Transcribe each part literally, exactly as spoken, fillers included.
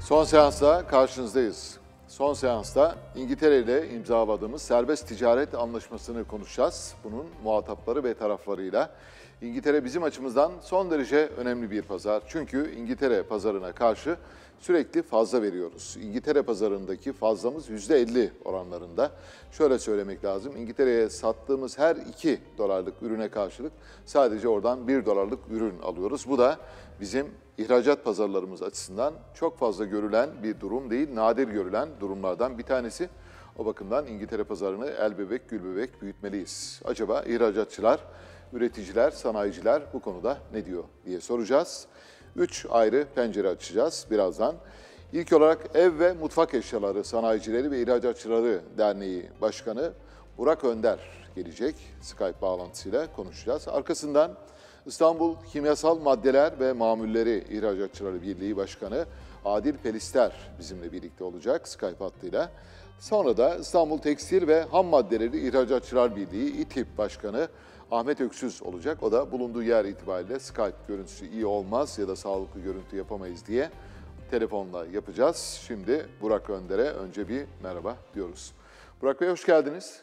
Son seansta karşınızdayız. Son seansta İngiltere ile imzaladığımız serbest ticaret anlaşmasını konuşacağız. Bunun muhatapları ve taraflarıyla. İngiltere bizim açımızdan son derece önemli bir pazar. Çünkü İngiltere pazarına karşı sürekli fazla veriyoruz. İngiltere pazarındaki fazlamız yüzde elli oranlarında. Şöyle söylemek lazım, İngiltere'ye sattığımız her iki dolarlık ürüne karşılık sadece oradan bir dolarlık ürün alıyoruz. Bu da bizim ihracat pazarlarımız açısından çok fazla görülen bir durum değil, nadir görülen durumlardan bir tanesi. O bakımdan İngiltere pazarını el bebek gül bebek büyütmeliyiz. Acaba ihracatçılar, üreticiler, sanayiciler bu konuda ne diyor diye soracağız. Üç ayrı pencere açacağız birazdan. İlk olarak Ev ve Mutfak Eşyaları Sanayicileri ve İhracatçıları Derneği Başkanı Burak Önder gelecek. Skype bağlantısıyla konuşacağız. Arkasından İstanbul Kimyasal Maddeler ve Mamulleri İhracatçıları Birliği Başkanı Adil Pelister bizimle birlikte olacak Skype hattıyla. Sonra da İstanbul Tekstil ve Ham Maddeleri İhracatçılar Birliği İTİB Başkanı Ahmet Öksüz olacak. O da bulunduğu yer itibariyle Skype görüntüsü iyi olmaz ya da sağlıklı görüntü yapamayız diye telefonla yapacağız. Şimdi Burak Önder'e önce bir merhaba diyoruz. Burak Bey hoş geldiniz.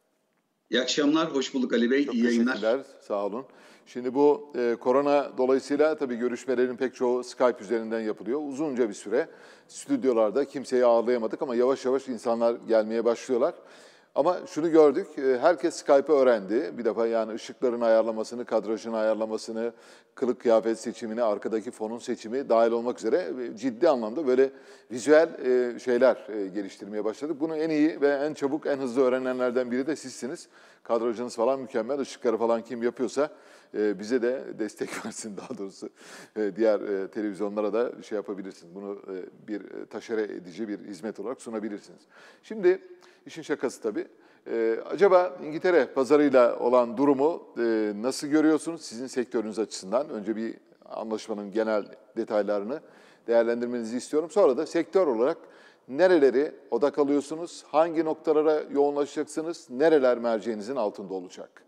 İyi akşamlar, hoş bulduk Ali Bey. Çok iyi yayınlar. Teşekkürler, sağ olun. Şimdi bu e, korona dolayısıyla tabii görüşmelerin pek çoğu Skype üzerinden yapılıyor. Uzunca bir süre stüdyolarda kimseyi ağırlayamadık ama yavaş yavaş insanlar gelmeye başlıyorlar. Ama şunu gördük, herkes Skype'ı öğrendi. Bir defa yani ışıkların ayarlamasını, kadrajın ayarlamasını, kılık kıyafet seçimini, arkadaki fonun seçimi dahil olmak üzere ciddi anlamda böyle vizüel şeyler geliştirmeye başladık. Bunu en iyi ve en çabuk, en hızlı öğrenenlerden biri de sizsiniz. Kadrajınız falan mükemmel, ışıkları falan kim yapıyorsa bize de destek versin daha doğrusu. Diğer televizyonlara da şey yapabilirsiniz. Bunu bir taşere edici bir hizmet olarak sunabilirsiniz. Şimdi işin şakası tabii. Ee, acaba İngiltere pazarıyla olan durumu e, nasıl görüyorsunuz sizin sektörünüz açısından? Önce bir anlaşmanın genel detaylarını değerlendirmenizi istiyorum. Sonra da sektör olarak nereleri odak alıyorsunuz? Hangi noktalara yoğunlaşacaksınız? Nereler merceğinizin altında olacak?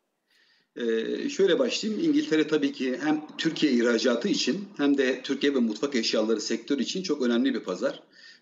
Ee, şöyle başlayayım. İngiltere tabii ki hem Türkiye ihracatı için hem de Türkiye ve mutfak eşyaları sektörü için çok önemli bir pazar.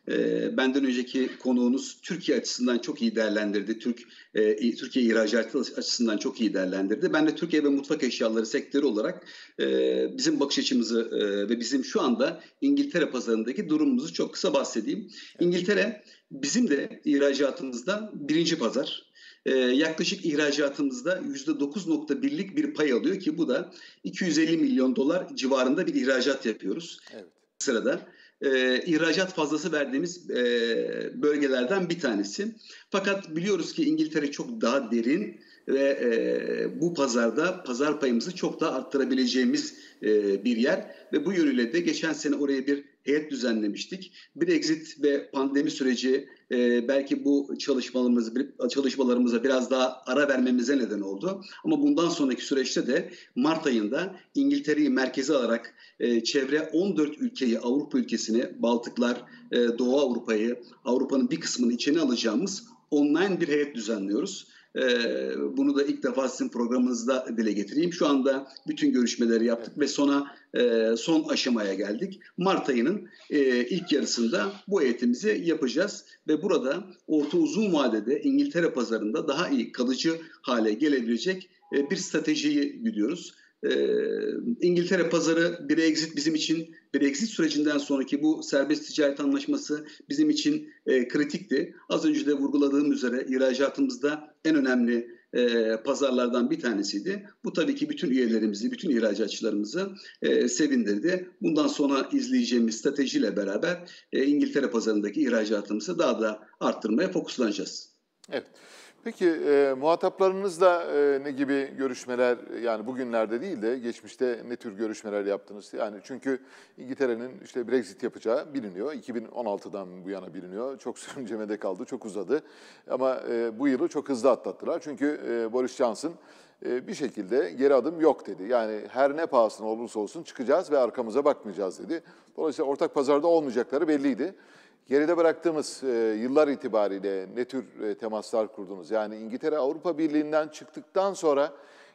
E, benden önceki konuğunuz Türkiye açısından çok iyi değerlendirdi. Türk e, Türkiye ihracatı açısından çok iyi değerlendirdi. Ben de Türkiye ve mutfak eşyaları sektörü olarak e, bizim bakış açımızı e, ve bizim şu anda İngiltere pazarındaki durumumuzu çok kısa bahsedeyim. İngiltere bizim de ihracatımızda birinci pazar. Ee, yaklaşık ihracatımızda yüzde dokuz nokta birlik bir pay alıyor ki bu da iki yüz elli milyon dolar civarında bir ihracat yapıyoruz. Evet. Sırada e, ihracat fazlası verdiğimiz e, bölgelerden bir tanesi. Fakat biliyoruz ki İngiltere çok daha derin ve e, bu pazarda pazar payımızı çok daha arttırabileceğimiz e, bir yer ve bu yönüyle de geçen sene oraya bir heyet düzenlemiştik. Brexit ve pandemi süreci e, belki bu çalışmalarımız, çalışmalarımıza biraz daha ara vermemize neden oldu. Ama bundan sonraki süreçte de Mart ayında İngiltere'yi merkeze alarak e, çevre on dört ülkeyi, Avrupa ülkesini, Baltıklar, e, Doğu Avrupa'yı, Avrupa'nın bir kısmını içine alacağımız online bir heyet düzenliyoruz. Ee, bunu da ilk defa sizin programınızda dile getireyim. Şu anda bütün görüşmeleri yaptık ve sona e, son aşamaya geldik. Mart ayının e, ilk yarısında bu eğitimimizi yapacağız ve burada orta uzun vadede İngiltere pazarında daha iyi kalıcı hale gelebilecek e, bir stratejiyi güdüyoruz. Ee, İngiltere pazarı Brexit bizim için Brexit sürecinden sonraki bu serbest ticaret anlaşması bizim için e, kritikti. Az önce de vurguladığım üzere ihracatımızda en önemli e, pazarlardan bir tanesiydi. Bu tabii ki bütün üyelerimizi, bütün ihracatçılarımızı e, sevindirdi. Bundan sonra izleyeceğimiz stratejiyle beraber e, İngiltere pazarındaki ihracatımızı daha da arttırmaya fokuslanacağız. Evet. Peki e, muhataplarınızla e, ne gibi görüşmeler, yani bugünlerde değil de geçmişte ne tür görüşmeler yaptınız? Yani çünkü İngiltere'nin işte Brexit yapacağı biliniyor. iki bin on altıdan bu yana biliniyor. Çok sürüncemede kaldı, çok uzadı. Ama e, bu yılı çok hızlı atlattılar. Çünkü e, Boris Johnson e, bir şekilde geri adım yok dedi. Yani her ne pahasına olursa olsun çıkacağız ve arkamıza bakmayacağız dedi. Dolayısıyla ortak pazarda olmayacakları belliydi. Geride bıraktığımız e, yıllar itibariyle ne tür e, temaslar kurdunuz? Yani İngiltere Avrupa Birliği'nden çıktıktan sonra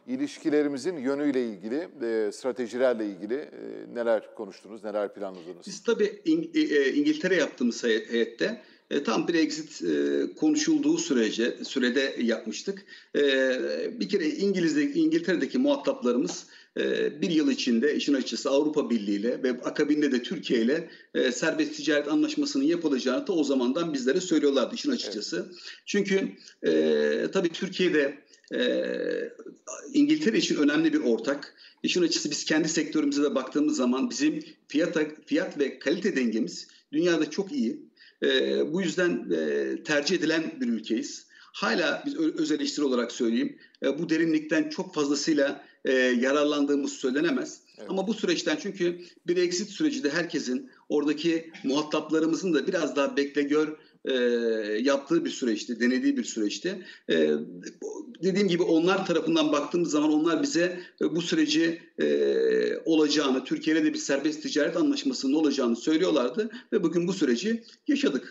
ilişkilerimizin yönüyle ilgili, e, stratejilerle ilgili e, neler konuştunuz, neler planladınız? Biz tabii İng- e, İngiltere yaptığımız hey- heyette e, tam Brexit e, konuşulduğu sürece sürede yapmıştık. E, bir kere İngiliz'deki İngiltere'deki muhataplarımız e, bir yıl içinde işin açıkçası Avrupa Birliği ile ve akabinde de Türkiye ile e, serbest ticaret anlaşmasının yapılacağını da o zamandan bizlere söylüyorlardı işin açıkçası. Evet. Çünkü e, tabii Türkiye'de e, İngiltere için önemli bir ortak. İşin açıkçası biz kendi sektörümüze de baktığımız zaman bizim fiyat, fiyat ve kalite dengemiz dünyada çok iyi. E, bu yüzden e, tercih edilen bir ülkeyiz. Hala biz öz eleştiri olarak söyleyeyim, e, bu derinlikten çok fazlasıyla e, yararlandığımız söylenemez. Evet. Ama bu süreçten çünkü Brexit süreci de herkesin, oradaki muhataplarımızın da biraz daha bekle gör e, yaptığı bir süreçti, denediği bir süreçti. E, dediğim gibi onlar tarafından baktığımız zaman onlar bize e, bu süreci e, olacağını, Türkiye'yle de bir serbest ticaret anlaşmasının olacağını söylüyorlardı ve bugün bu süreci yaşadık.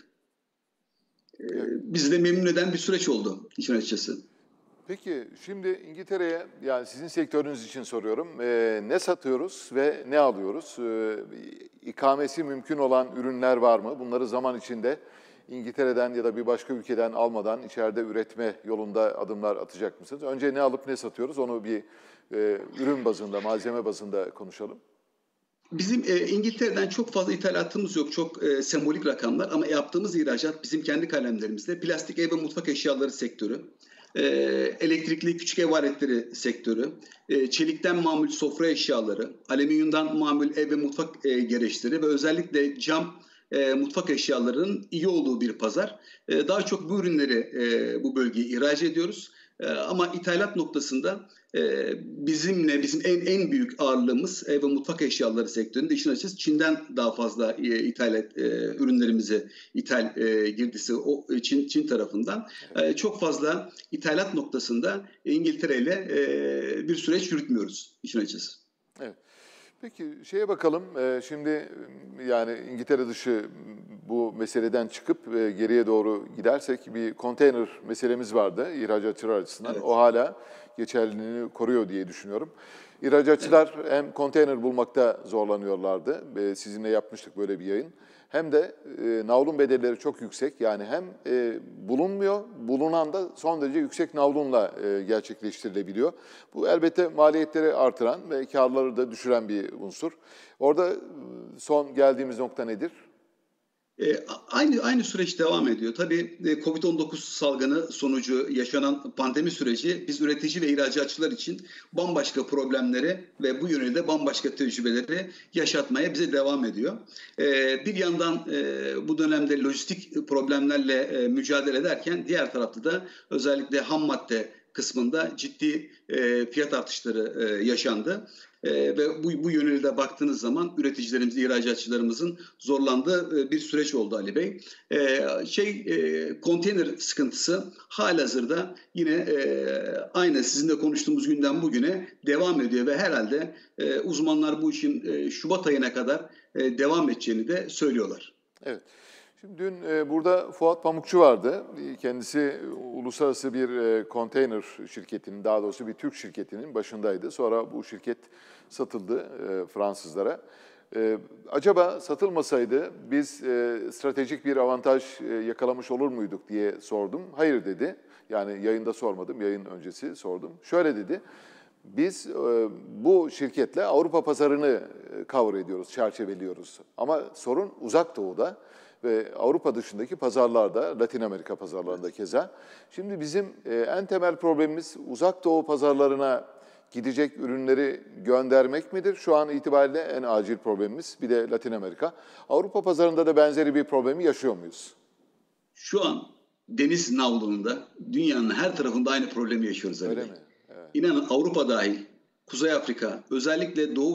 E, bizi de memnun eden bir süreç oldu işin açıkçası. Peki şimdi İngiltere'ye, yani sizin sektörünüz için soruyorum, e, ne satıyoruz ve ne alıyoruz? E, ikamesi mümkün olan ürünler var mı? Bunları zaman içinde İngiltere'den ya da bir başka ülkeden almadan içeride üretme yolunda adımlar atacak mısınız? Önce ne alıp ne satıyoruz? Onu bir e, ürün bazında, malzeme bazında konuşalım. Bizim e, İngiltere'den çok fazla ithalatımız yok. Çok e, sembolik rakamlar ama yaptığımız ihracat bizim kendi kalemlerimizde. Plastik ev ve mutfak eşyaları sektörü, e, elektrikli küçük ev aletleri sektörü, e, çelikten mamul sofra eşyaları, alüminyumdan mamul ev ve mutfak e, gereçleri ve özellikle cam e, mutfak eşyalarının iyi olduğu bir pazar. E, daha çok bu ürünleri e, bu bölgeye ihraç ediyoruz. E, ama ithalat noktasında e, bizimle bizim en en büyük ağırlığımız ev ve mutfak eşyaları sektöründe işin açıkçası Çin'den daha fazla e, ithalat e, ürünlerimizi ithal e, girdisi o Çin Çin tarafından e, çok fazla ithalat noktasında İngiltere ile e, bir süreç yürütmüyoruz işin açıkçası. Evet. Peki şeye bakalım, şimdi yani İngiltere dışı bu meseleden çıkıp geriye doğru gidersek bir konteyner meselemiz vardı ihracatçılar açısından. Evet. O hala geçerliliğini koruyor diye düşünüyorum. İhracatçılar evet. hem konteyner bulmakta zorlanıyorlardı, sizinle yapmıştık böyle bir yayın. Hem de e, navlun bedelleri çok yüksek. Yani hem e, bulunmuyor, bulunan da son derece yüksek navlunla e, gerçekleştirilebiliyor. Bu elbette maliyetleri artıran ve karları da düşüren bir unsur. Orada son geldiğimiz nokta nedir? E, aynı aynı süreç devam ediyor. Tabii e, kovid on dokuz salgını sonucu yaşanan pandemi süreci biz üretici ve ihracatçılar için bambaşka problemleri ve bu yönde de bambaşka tecrübeleri yaşatmaya bize devam ediyor. E, bir yandan e, bu dönemde lojistik problemlerle e, mücadele ederken diğer tarafta da özellikle ham madde kısmında ciddi e, fiyat artışları e, yaşandı. Ee, ve bu, bu yönüyle de baktığınız zaman üreticilerimiz, ihracatçılarımızın zorlandığı e, bir süreç oldu Ali Bey. Ee, şey e, konteyner sıkıntısı halihazırda yine e, aynı sizinle konuştuğumuz günden bugüne devam ediyor ve herhalde e, uzmanlar bu işin e, Şubat ayına kadar e, devam edeceğini de söylüyorlar. Evet. Şimdi dün e, burada Fuat Pamukçu vardı. Kendisi uluslararası bir e, konteyner şirketinin, daha doğrusu bir Türk şirketinin başındaydı. Sonra bu şirket satıldı e, Fransızlara. E, acaba satılmasaydı biz e, stratejik bir avantaj e, yakalamış olur muyduk diye sordum. Hayır dedi. Yani yayında sormadım, yayın öncesi sordum. Şöyle dedi. Biz e, bu şirketle Avrupa pazarını e, cover ediyoruz, çerçeveliyoruz. Ama sorun Uzak Doğu'da ve Avrupa dışındaki pazarlarda, Latin Amerika pazarlarında keza. Şimdi bizim e, en temel problemimiz Uzak Doğu pazarlarına gidecek ürünleri göndermek midir? Şu an itibariyle en acil problemimiz. Bir de Latin Amerika. Avrupa pazarında da benzeri bir problemi yaşıyor muyuz? Şu an deniz navlununda dünyanın her tarafında aynı problemi yaşıyoruz. Öyle mi? Evet. İnanın Avrupa dahil, Kuzey Afrika, özellikle Doğu ve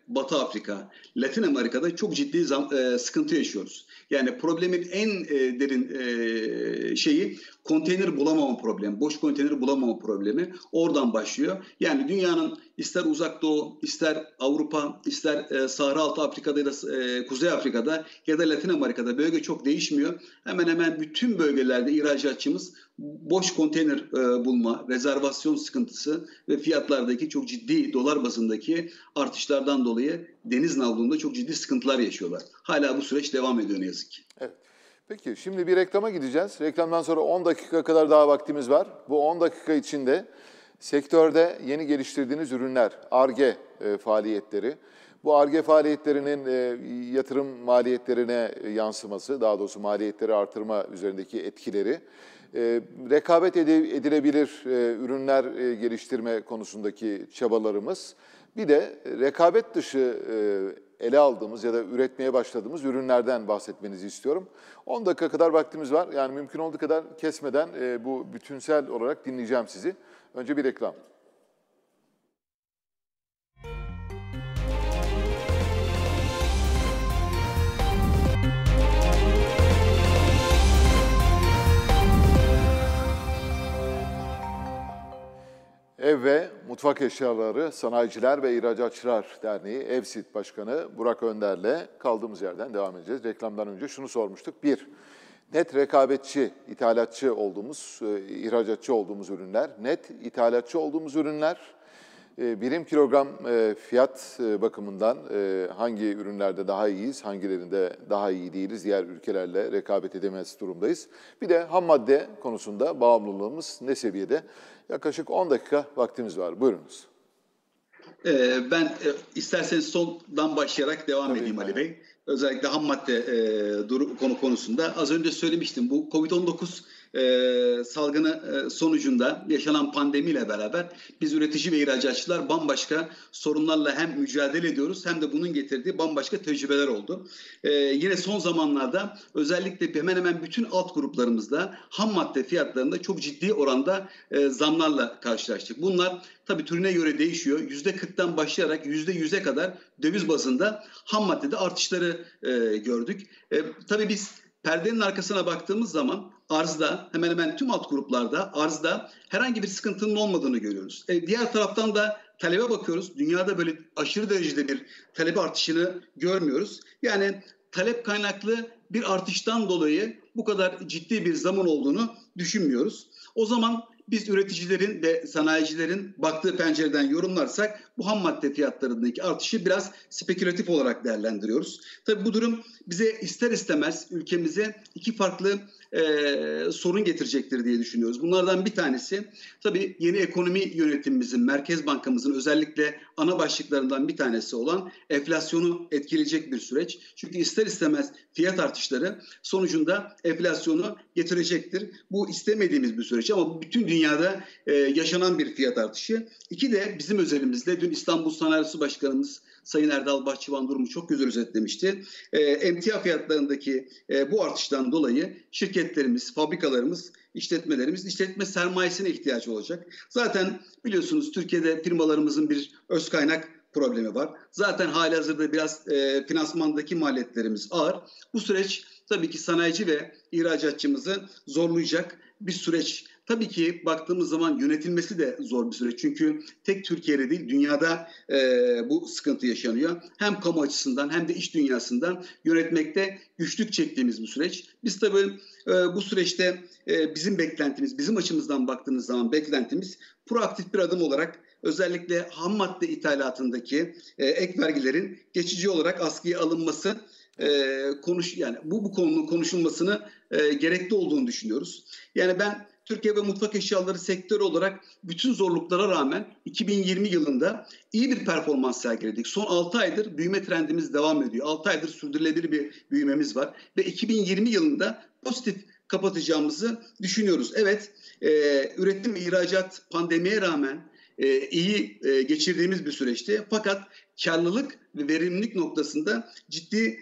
Batı Afrika, Latin Amerika'da çok ciddi zam, e, sıkıntı yaşıyoruz. Yani problemin en e, derin e, şeyi konteyner bulamama problemi, boş konteyner bulamama problemi oradan başlıyor. Yani dünyanın ister Uzak Doğu, ister Avrupa, ister e, Sahra Altı Afrika'da ya da e, Kuzey Afrika'da ya da Latin Amerika'da bölge çok değişmiyor. Hemen hemen bütün bölgelerde ihracatçımız boş konteyner e, bulma, rezervasyon sıkıntısı ve fiyatlardaki çok ciddi dolar bazındaki artışlardan dolayı deniz navluğunda çok ciddi sıkıntılar yaşıyorlar. Hala bu süreç devam ediyor ne yazık ki. Evet. Peki şimdi bir reklama gideceğiz. Reklamdan sonra on dakika kadar daha vaktimiz var. Bu on dakika içinde sektörde yeni geliştirdiğiniz ürünler, Ar-Ge e, faaliyetleri, bu Ar-Ge faaliyetlerinin e, yatırım maliyetlerine yansıması, daha doğrusu maliyetleri artırma üzerindeki etkileri, e, rekabet edilebilir e, ürünler e, geliştirme konusundaki çabalarımız, bir de rekabet dışı e, ele aldığımız ya da üretmeye başladığımız ürünlerden bahsetmenizi istiyorum. on dakika kadar vaktimiz var. Yani mümkün olduğu kadar kesmeden e, bu bütünsel olarak dinleyeceğim sizi. Önce bir reklam. Ev ve Mutfak Eşyaları Sanayiciler ve İhracatçılar Derneği EVSİT Başkanı Burak Önder'le kaldığımız yerden devam edeceğiz. Reklamdan önce şunu sormuştuk. Bir, net rekabetçi, ithalatçı olduğumuz, ihracatçı olduğumuz ürünler, net ithalatçı olduğumuz ürünler, birim kilogram fiyat bakımından hangi ürünlerde daha iyiyiz, hangilerinde daha iyi değiliz, diğer ülkelerle rekabet edemez durumdayız. Bir de ham madde konusunda bağımlılığımız ne seviyede? Yaklaşık on dakika vaktimiz var. Buyurunuz. Ee, ben e, isterseniz sondan başlayarak devam Tabii edeyim yani. Ali Bey. Özellikle ham madde e, duru, konu konusunda. Az önce söylemiştim, bu kovid on dokuz e, salgını e, sonucunda yaşanan pandemiyle beraber biz üretici ve ihracatçılar bambaşka sorunlarla hem mücadele ediyoruz hem de bunun getirdiği bambaşka tecrübeler oldu. E, yine son zamanlarda özellikle hemen hemen bütün alt gruplarımızda ham madde fiyatlarında çok ciddi oranda e, zamlarla karşılaştık. Bunlar tabii türüne göre değişiyor. yüzde kırktan başlayarak yüzde yüze kadar döviz bazında ham maddede artışları e, gördük. E, tabii biz perdenin arkasına baktığımız zaman arzda, hemen hemen tüm alt gruplarda arzda herhangi bir sıkıntının olmadığını görüyoruz. E, diğer taraftan da talebe bakıyoruz. Dünyada böyle aşırı derecede bir talep artışını görmüyoruz. Yani talep kaynaklı bir artıştan dolayı bu kadar ciddi bir zaman olduğunu düşünmüyoruz. O zaman biz üreticilerin ve sanayicilerin baktığı pencereden yorumlarsak bu ham madde fiyatlarındaki artışı biraz spekülatif olarak değerlendiriyoruz. Tabii bu durum bize ister istemez ülkemize iki farklı e, sorun getirecektir diye düşünüyoruz. Bunlardan bir tanesi tabii yeni ekonomi yönetimimizin, Merkez Bankamızın özellikle ana başlıklarından bir tanesi olan enflasyonu etkileyecek bir süreç. Çünkü ister istemez fiyat artışları sonucunda enflasyonu getirecektir. Bu istemediğimiz bir süreç ama bütün dünyada e, yaşanan bir fiyat artışı. İki de bizim özelimizde dün İstanbul Sanayi Odası Başkanımız Sayın Erdal Bahçıvan durumu çok güzel özetlemişti. E, emtia fiyatlarındaki e, bu artıştan dolayı şirketlerimiz, fabrikalarımız, işletmelerimiz işletme sermayesine ihtiyaç olacak. Zaten biliyorsunuz Türkiye'de firmalarımızın bir öz kaynak problemi var. Zaten halihazırda biraz e, finansmandaki maliyetlerimiz ağır. Bu süreç tabii ki sanayici ve ihracatçımızı zorlayacak bir süreç. Tabii ki baktığımız zaman yönetilmesi de zor bir süreç. Çünkü tek Türkiye'de değil dünyada e, bu sıkıntı yaşanıyor. Hem kamu açısından hem de iş dünyasından yönetmekte güçlük çektiğimiz bir süreç. Biz tabii e, bu süreçte e, bizim beklentimiz, bizim açımızdan baktığınız zaman beklentimiz proaktif bir adım olarak özellikle ham madde ithalatındaki e, ek vergilerin geçici olarak askıya alınması e, konuş yani bu bu konunun konuşulmasını e, gerekli olduğunu düşünüyoruz. Yani ben Türkiye ve mutfak eşyaları sektörü olarak bütün zorluklara rağmen iki bin yirmi yılında iyi bir performans sergiledik. Son altı aydır büyüme trendimiz devam ediyor. altı aydır sürdürülebilir bir büyümemiz var ve iki bin yirmi yılında pozitif kapatacağımızı düşünüyoruz. Evet, e, üretim, ihracat pandemiye rağmen e, iyi e, geçirdiğimiz bir süreçti. Fakat karlılık ve verimlilik noktasında ciddi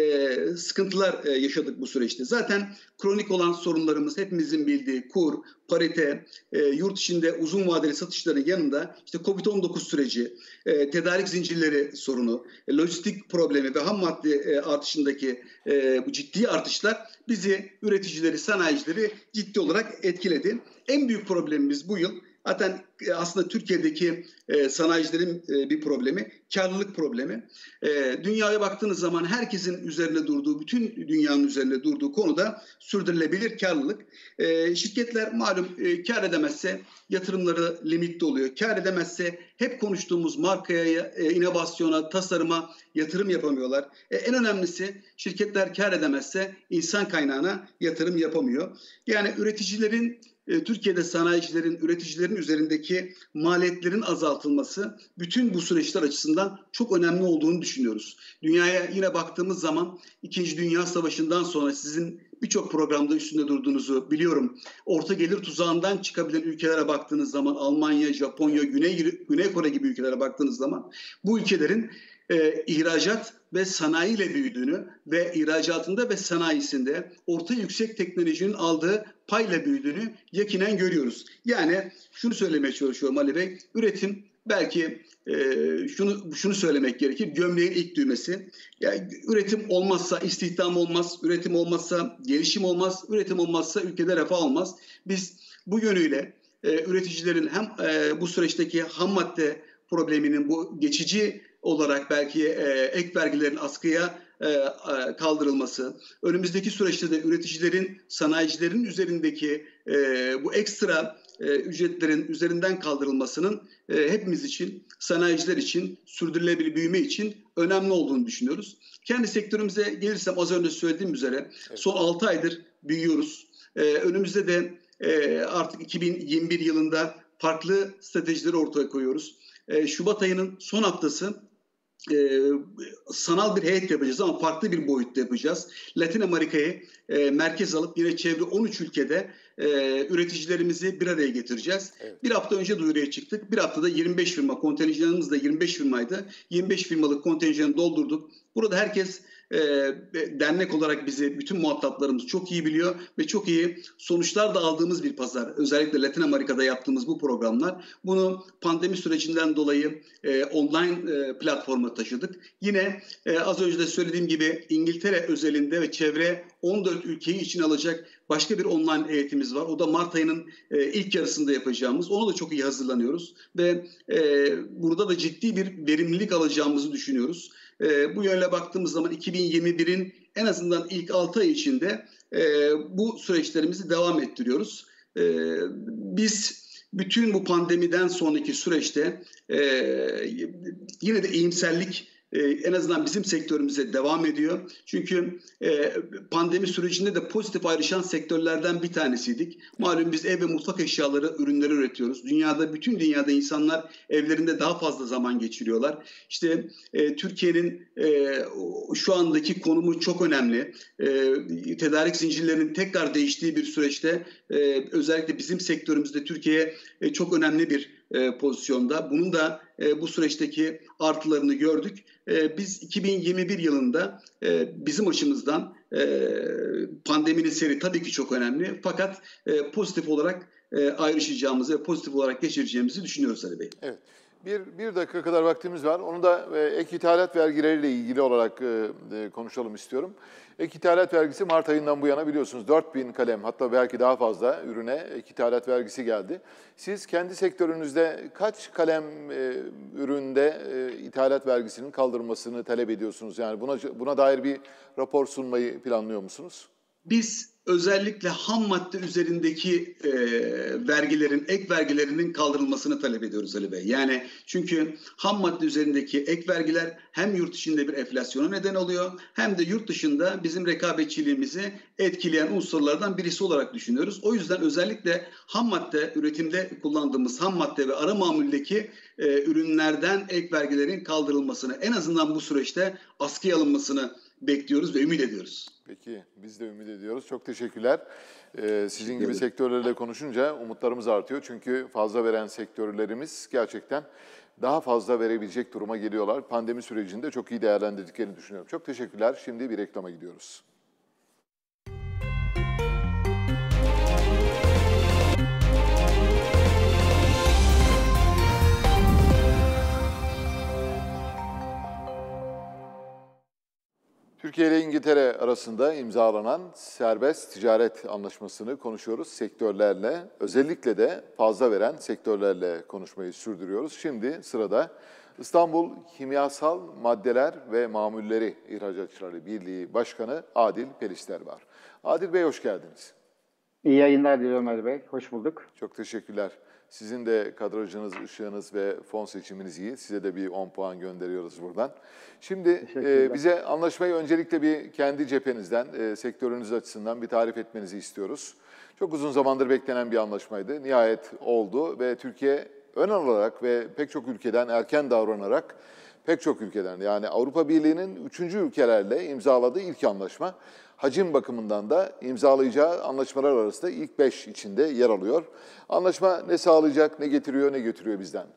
e, sıkıntılar e, yaşadık bu süreçte. Zaten kronik olan sorunlarımız hepimizin bildiği kur, parite, e, yurt içinde uzun vadeli satışların yanında işte kovid on dokuz süreci, e, tedarik zincirleri sorunu, e, lojistik problemi ve ham madde e, artışındaki e, bu ciddi artışlar bizi, üreticileri, sanayicileri ciddi olarak etkiledi. En büyük problemimiz bu yıl zaten aslında Türkiye'deki e, sanayicilerin e, bir problemi, karlılık problemi. E, dünyaya baktığınız zaman herkesin üzerine durduğu, bütün dünyanın üzerine durduğu konuda sürdürülebilir karlılık. E, şirketler malum e, kar edemezse yatırımları limitli oluyor. Kar edemezse hep konuştuğumuz markaya, e, inovasyona, tasarıma yatırım yapamıyorlar. E, en önemlisi şirketler kar edemezse insan kaynağına yatırım yapamıyor. Yani üreticilerin Türkiye'de sanayicilerin, üreticilerin üzerindeki maliyetlerin azaltılması bütün bu süreçler açısından çok önemli olduğunu düşünüyoruz. Dünyaya yine baktığımız zaman İkinci Dünya Savaşı'ndan sonra sizin birçok programda üstünde durduğunuzu biliyorum. Orta gelir tuzağından çıkabilen ülkelere baktığınız zaman Almanya, Japonya, Güney, Güney Kore gibi ülkelere baktığınız zaman bu ülkelerin e, ihracat ve sanayiyle büyüdüğünü ve ihracatında ve sanayisinde orta yüksek teknolojinin aldığı payla büyüdüğünü yakinen görüyoruz. Yani şunu söylemeye çalışıyorum Ali Bey, üretim belki e, şunu şunu söylemek gerekir, gömleğin ilk düğmesi. Yani üretim olmazsa istihdam olmaz, üretim olmazsa gelişim olmaz, üretim olmazsa ülkede refah olmaz. Biz bu yönüyle e, üreticilerin hem e, bu süreçteki ham madde probleminin bu geçici olarak belki e, ek vergilerin askıya e, e, kaldırılması, önümüzdeki süreçte de üreticilerin, sanayicilerin üzerindeki e, bu ekstra e, ücretlerin üzerinden kaldırılmasının e, hepimiz için, sanayiciler için, sürdürülebilir büyüme için önemli olduğunu düşünüyoruz. Kendi sektörümüze gelirsem az önce söylediğim üzere evet. Son altı aydır büyüyoruz. E, önümüzde de e, artık iki bin yirmi bir yılında farklı stratejileri ortaya koyuyoruz. E, Şubat ayının son haftası e, sanal bir heyet yapacağız ama farklı bir boyutta yapacağız. Latin Amerika'yı e, merkez alıp yine çevre on üç ülkede e, üreticilerimizi bir araya getireceğiz. Evet. Bir hafta önce duyuruya çıktık. Bir haftada yirmi beş firma, kontenjanımız da yirmi beş firmaydı. yirmi beş firmalık kontenjanı doldurduk. Burada herkes e, dernek olarak bizi, bütün muhataplarımız çok iyi biliyor ve çok iyi sonuçlar da aldığımız bir pazar. Özellikle Latin Amerika'da yaptığımız bu programlar. Bunu pandemi sürecinden dolayı e, online e, platforma taşıdık. Yine e, az önce de söylediğim gibi İngiltere özelinde ve çevre on dört ülkeyi içine alacak başka bir online eğitimimiz var. O da Mart ayının e, ilk yarısında yapacağımız. Onu da çok iyi hazırlanıyoruz ve e, burada da ciddi bir verimlilik alacağımızı düşünüyoruz. E, bu yönle baktığımız zaman iki bin yirmi birin en azından ilk altı ay içinde e, bu süreçlerimizi devam ettiriyoruz. E, biz bütün bu pandemiden sonraki süreçte e, yine de iyimserlik e, en azından bizim sektörümüze devam ediyor. Çünkü e, pandemi sürecinde de pozitif ayrışan sektörlerden bir tanesiydik. Malum biz ev ve mutfak eşyaları ürünleri üretiyoruz. Dünyada, bütün dünyada insanlar evlerinde daha fazla zaman geçiriyorlar. İşte e, Türkiye'nin e, şu andaki konumu çok önemli. E, tedarik zincirlerinin tekrar değiştiği bir süreçte e, özellikle bizim sektörümüzde Türkiye e, çok önemli bir e, pozisyonda. Bunun da e, bu süreçteki artılarını gördük. E, biz iki bin yirmi bir yılında e, bizim açımızdan e, pandeminin seyri tabii ki çok önemli. Fakat e, pozitif olarak e, ayrışacağımızı ve pozitif olarak geçireceğimizi düşünüyoruz Ali Bey. Evet. Bir, bir dakika kadar vaktimiz var. Onu da e, ek ithalat vergileriyle ilgili olarak e, e, konuşalım istiyorum. Ek ithalat vergisi Mart ayından bu yana biliyorsunuz dört bin kalem, hatta belki daha fazla ürüne ek ithalat vergisi geldi. Siz kendi sektörünüzde kaç kalem e, üründe e, ithalat vergisinin kaldırılmasını talep ediyorsunuz? Yani buna buna dair bir rapor sunmayı planlıyor musunuz? Biz özellikle ham madde üzerindeki e, vergilerin, ek vergilerinin kaldırılmasını talep ediyoruz Ali Bey. Yani çünkü ham madde üzerindeki ek vergiler hem yurt içinde bir enflasyona neden oluyor hem de yurt dışında bizim rekabetçiliğimizi etkileyen unsurlardan birisi olarak düşünüyoruz. O yüzden özellikle ham madde üretimde kullandığımız ham madde ve ara mamuldeki e, ürünlerden ek vergilerin kaldırılmasını, en azından bu süreçte askıya alınmasını bekliyoruz ve ümit ediyoruz. Peki, biz de ümit ediyoruz. Çok teşekkürler. Ee, sizin gibi sektörlerle konuşunca umutlarımız artıyor. Çünkü fazla veren sektörlerimiz gerçekten daha fazla verebilecek duruma geliyorlar. Pandemi sürecinde çok iyi değerlendirdiklerini düşünüyorum. Çok teşekkürler. Şimdi bir reklama gidiyoruz. Türkiye ile İngiltere arasında imzalanan serbest ticaret anlaşmasını konuşuyoruz sektörlerle. Özellikle de fazla veren sektörlerle konuşmayı sürdürüyoruz. Şimdi sırada İstanbul Kimyasal Maddeler ve Mamulleri İhracatçıları Birliği Başkanı Adil Pelişler var. Adil Bey hoş geldiniz. İyi yayınlar diliyorum Ali Bey. Hoş bulduk. Çok teşekkürler. Sizin de kadrajınız, ışığınız ve fon seçiminiz iyi. Size de bir on puan gönderiyoruz buradan. Şimdi e, bize anlaşmayı öncelikle bir kendi cephenizden, e, sektörünüz açısından bir tarif etmenizi istiyoruz. Çok uzun zamandır beklenen bir anlaşmaydı. Nihayet oldu ve Türkiye ön alarak ve pek çok ülkeden erken davranarak, pek çok ülkeden yani Avrupa Birliği'nin üçüncü ülkelerle imzaladığı ilk anlaşma. Hacim bakımından da imzalayacağı anlaşmalar arasında ilk beş içinde yer alıyor. Anlaşma ne sağlayacak, ne getiriyor, ne götürüyor bizden?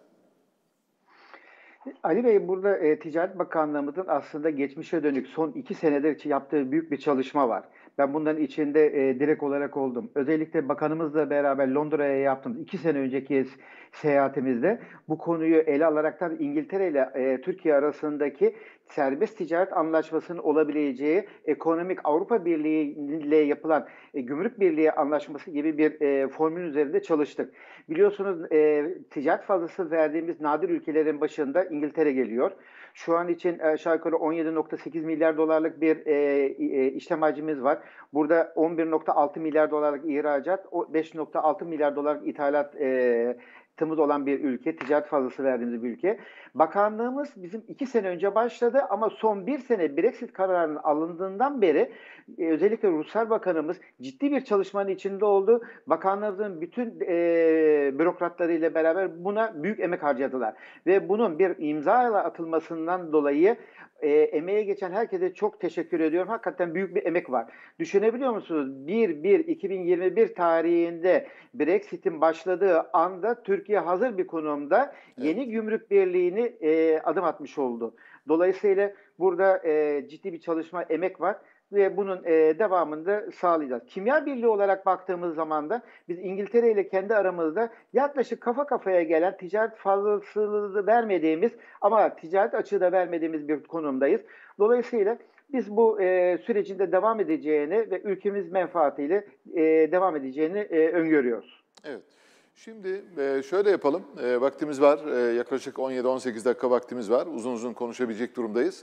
Ali Bey, burada e, Ticaret Bakanlığımızın aslında geçmişe dönük son iki senedir için yaptığı büyük bir çalışma var. Ben bunların içinde e, direkt olarak oldum. Özellikle bakanımızla beraber Londra'ya yaptığımız iki sene önceki seyahatimizde bu konuyu ele alaraktan İngiltere ile e, Türkiye arasındaki serbest ticaret anlaşmasının olabileceği ekonomik Avrupa Birliği ile yapılan e, Gümrük Birliği anlaşması gibi bir e, formül üzerinde çalıştık. Biliyorsunuz e, ticaret fazlası verdiğimiz nadir ülkelerin başında İngiltere geliyor. Şu an için aşağı yukarı on yedi nokta sekiz milyar dolarlık bir e, e, işlem hacmimiz var. Burada on bir nokta altı milyar dolarlık ihracat, beş nokta altı milyar dolarlık ithalat e, tımız olan bir ülke, ticaret fazlası verdiğimiz bir ülke. Bakanlığımız bizim iki sene önce başladı ama son bir sene Brexit kararının alındığından beri e, özellikle Ruslar Bakanımız ciddi bir çalışmanın içinde oldu. Bakanlığımızın bütün e, bürokratlarıyla beraber buna büyük emek harcadılar. Ve bunun bir imzayla atılmasından dolayı e, emeğe geçen herkese çok teşekkür ediyorum. Hakikaten büyük bir emek var. Düşünebiliyor musunuz? bir bir iki bin yirmi bir tarihinde Brexit'in başladığı anda Türkiye hazır bir konumda yeni evet. Gümrük Birliği'ni e, adım atmış oldu. Dolayısıyla burada e, ciddi bir çalışma, emek var ve bunun e, devamında sağlayacağız. Kimya Birliği olarak baktığımız zaman da biz İngiltere ile kendi aramızda yaklaşık kafa kafaya gelen ticaret fazlasılığı vermediğimiz ama ticaret açığı da vermediğimiz bir konumdayız. Dolayısıyla biz bu e, sürecinde devam edeceğini ve ülkemiz menfaatiyle e, devam edeceğini e, öngörüyoruz. Evet. Şimdi şöyle yapalım, vaktimiz var, yaklaşık on yedi on sekiz dakika vaktimiz var, uzun uzun konuşabilecek durumdayız.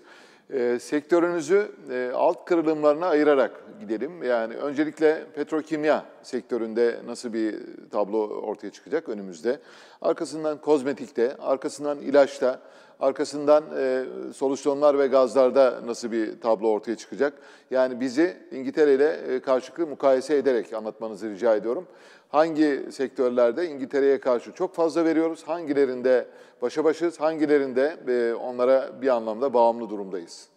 Sektörünüzü alt kırılımlarına ayırarak gidelim. Yani öncelikle petrokimya sektöründe nasıl bir tablo ortaya çıkacak önümüzde? Arkasından kozmetikte, arkasından ilaçta, arkasından e, solüsyonlar ve gazlarda nasıl bir tablo ortaya çıkacak? Yani bizi İngiltere ile karşılıklı mukayese ederek anlatmanızı rica ediyorum. Hangi sektörlerde İngiltere'ye karşı çok fazla veriyoruz, hangilerinde başa başız, hangilerinde e, onlara bir anlamda bağımlı durumdayız?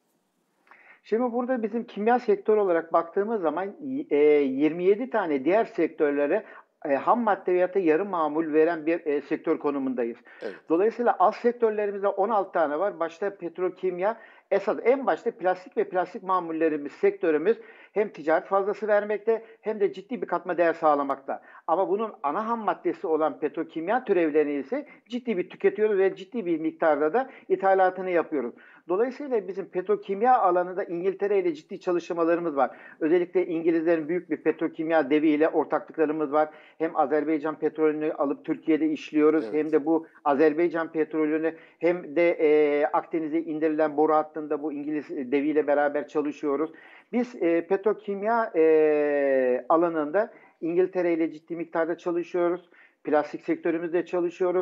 Şimdi burada bizim kimya sektörü olarak baktığımız zaman e, yirmi yedi tane diğer sektörlere E, ham madde veya da yarı mamul veren bir e, sektör konumundayız. Evet. Dolayısıyla alt sektörlerimizde on altı tane var. Başta petrokimya, esas en başta plastik ve plastik mamullerimiz, sektörümüz hem ticaret fazlası vermekte hem de ciddi bir katma değer sağlamakta. Ama bunun ana ham maddesi olan petrokimya türevlerini ise ciddi bir tüketiyoruz ve ciddi bir miktarda da ithalatını yapıyoruz. Dolayısıyla bizim petrokimya alanında İngiltere ile ciddi çalışmalarımız var. Özellikle İngilizlerin büyük bir petrokimya deviyle ortaklıklarımız var. Hem Azerbaycan petrolünü alıp Türkiye'de işliyoruz, evet. Hem de bu Azerbaycan petrolünü hem de e, Akdeniz'e indirilen boru hattında bu İngiliz deviyle beraber çalışıyoruz. Biz e, petrokimya e, alanında İngiltere ile ciddi miktarda çalışıyoruz. Plastik sektörümüzde çalışıyoruz.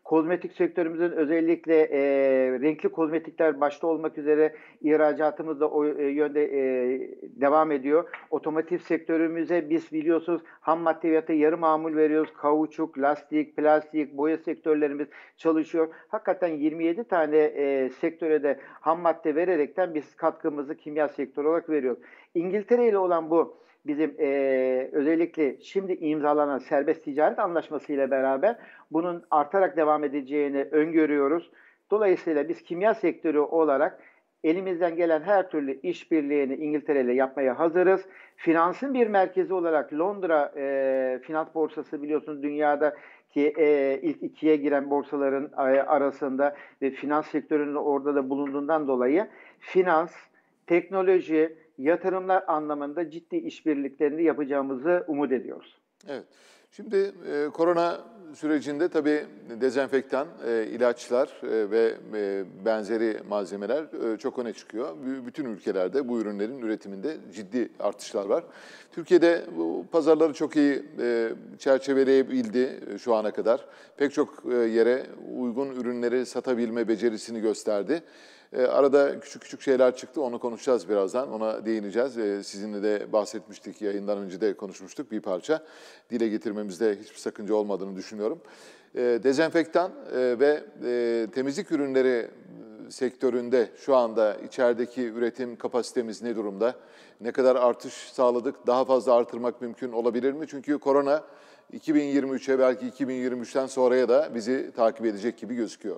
Kozmetik sektörümüzün özellikle e, renkli kozmetikler başta olmak üzere ihracatımız da o e, yönde e, devam ediyor. Otomotiv sektörümüze biz biliyorsunuz ham madde fiyatı yarı mamul veriyoruz. Kauçuk, lastik, plastik, boya sektörlerimiz çalışıyor. Hakikaten yirmi yedi tane e, sektöre de ham madde vererekten biz katkımızı kimya sektörü olarak veriyoruz. İngiltere ile olan bu bizim e, özellikle şimdi imzalanan serbest ticaret anlaşması ile beraber bunun artarak devam edeceğini öngörüyoruz. Dolayısıyla biz kimya sektörü olarak elimizden gelen her türlü işbirliğini İngiltere ile yapmaya hazırız. Finansın bir merkezi olarak Londra e, Finans Borsası biliyorsunuz dünyada ki e, ilk ikiye giren borsaların e, arasında ve finans sektörünün orada da bulunduğundan dolayı finans, teknoloji, yatırımlar anlamında ciddi işbirliklerini yapacağımızı umut ediyoruz. Evet. Şimdi e, korona sürecinde tabii dezenfektan, e, ilaçlar e, ve e, benzeri malzemeler e, çok öne çıkıyor. B- bütün ülkelerde bu ürünlerin üretiminde ciddi artışlar var. Türkiye'de bu pazarları çok iyi e, çerçeveleyebildi e, şu ana kadar. Pek çok e, yere uygun ürünleri satabilme becerisini gösterdi. E, arada küçük küçük şeyler çıktı, onu konuşacağız birazdan, ona değineceğiz. E, sizinle de bahsetmiştik, yayından önce de konuşmuştuk bir parça. Dile getirmemizde hiçbir sakınca olmadığını düşünüyorum. E, dezenfektan e, ve e, temizlik ürünleri sektöründe şu anda içerideki üretim kapasitemiz ne durumda? Ne kadar artış sağladık? Daha fazla artırmak mümkün olabilir mi? Çünkü korona iki bin yirmi üçe belki iki bin yirmi üçten sonraya da bizi takip edecek gibi gözüküyor.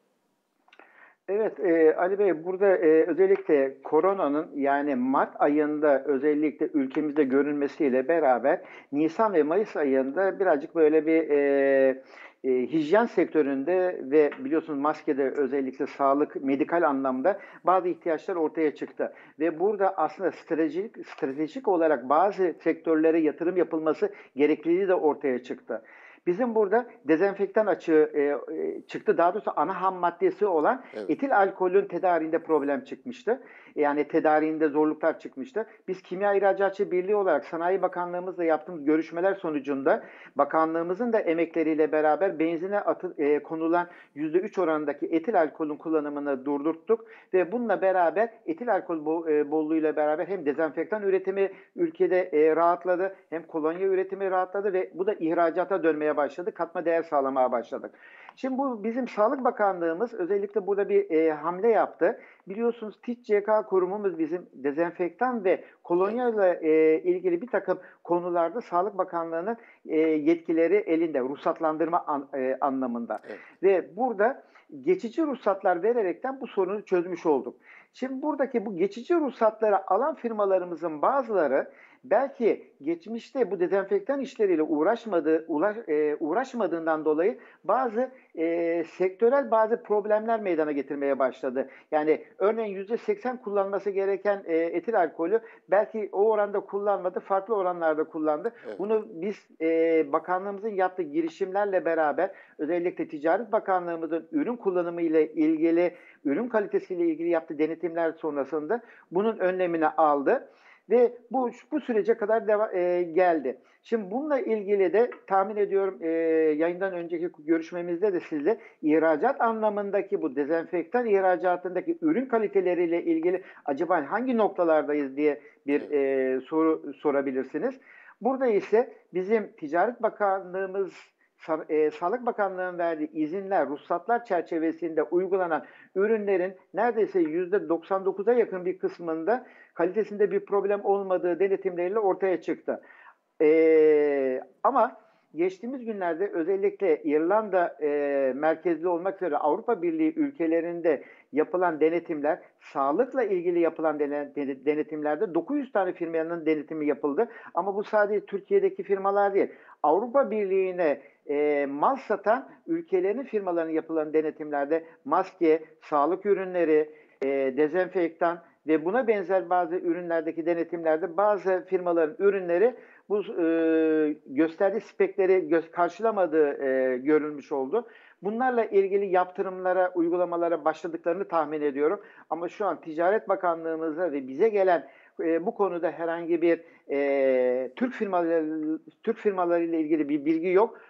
Evet e, Ali Bey burada e, özellikle koronanın yani Mart ayında özellikle ülkemizde görülmesiyle beraber Nisan ve Mayıs ayında birazcık böyle bir e, e, hijyen sektöründe ve biliyorsunuz maskede özellikle sağlık, medikal anlamda bazı ihtiyaçlar ortaya çıktı. Ve burada aslında stratejik, stratejik olarak bazı sektörlere yatırım yapılması gerekliliği de ortaya çıktı. Bizim burada dezenfektan açığı e, e, çıktı. Daha doğrusu ana ham maddesi olan Evet. etil alkolün tedariğinde problem çıkmıştı. Yani tedariğinde zorluklar çıkmıştı. Biz Kimya İhracatçı Birliği olarak Sanayi Bakanlığımızla yaptığımız görüşmeler sonucunda bakanlığımızın da emekleriyle beraber benzine atı, e, konulan yüzde üç oranındaki etil alkolün kullanımını durdurttuk ve bununla beraber etil alkol bol, e, bolluğuyla beraber hem dezenfektan üretimi ülkede e, rahatladı hem kolonya üretimi rahatladı ve bu da ihracata dönmeye başladı. Katma değer sağlamaya başladık. Şimdi bu bizim Sağlık Bakanlığımız özellikle burada bir e, hamle yaptı. Biliyorsunuz T İ C K kurumumuz bizim dezenfektan ve kolonya ile e, ilgili bir takım konularda Sağlık Bakanlığı'nın e, yetkileri elinde ruhsatlandırma an, e, anlamında. Evet. Ve burada geçici ruhsatlar vererekten bu sorunu çözmüş olduk. Şimdi buradaki bu geçici ruhsatları alan firmalarımızın bazıları belki geçmişte bu dezenfektan işleriyle uğraşmadığı, uğraş, e, uğraşmadığından dolayı bazı e, sektörel bazı problemler meydana getirmeye başladı. Yani örneğin yüzde seksen kullanması gereken e, etil alkolü belki o oranda kullanmadı, farklı oranlarda kullandı. Evet. Bunu biz e, bakanlığımızın yaptığı girişimlerle beraber özellikle Ticaret Bakanlığımızın ürün kullanımı ile ilgili, ürün kalitesiyle ilgili yaptığı denetimler sonrasında bunun önlemini aldı. Ve bu bu sürece kadar deva, e, geldi. Şimdi bununla ilgili de tahmin ediyorum e, yayından önceki görüşmemizde de sizle ihracat anlamındaki bu dezenfektan ihracatındaki ürün kaliteleriyle ilgili acaba hangi noktalardayız diye bir e, soru sorabilirsiniz. Burada ise bizim Ticaret Bakanlığımız Sa- e, Sağlık Bakanlığı'nın verdiği izinler, ruhsatlar çerçevesinde uygulanan ürünlerin neredeyse yüzde doksan dokuza yakın bir kısmında kalitesinde bir problem olmadığı denetimleriyle ortaya çıktı. Ee, ama geçtiğimiz günlerde özellikle İrlanda e, merkezli olmak üzere Avrupa Birliği ülkelerinde yapılan denetimler, sağlıkla ilgili yapılan denetimlerde dokuz yüz tane firmanın denetimi yapıldı. Ama bu sadece Türkiye'deki firmalar değil. Avrupa Birliği'ne e, mal satan ülkelerin firmalarının yapılan denetimlerde maske, sağlık ürünleri, e, dezenfektan ve buna benzer bazı ürünlerdeki denetimlerde bazı firmaların ürünleri bu e, gösterdiği spekleri gö- karşılamadığı e, görülmüş oldu. Bunlarla ilgili yaptırımlara, uygulamalara başladıklarını tahmin ediyorum. Ama şu an Ticaret Bakanlığımıza ve bize gelen e, bu konuda herhangi bir e, Türk firmaları Türk firmalarıyla ilgili bir bilgi yok.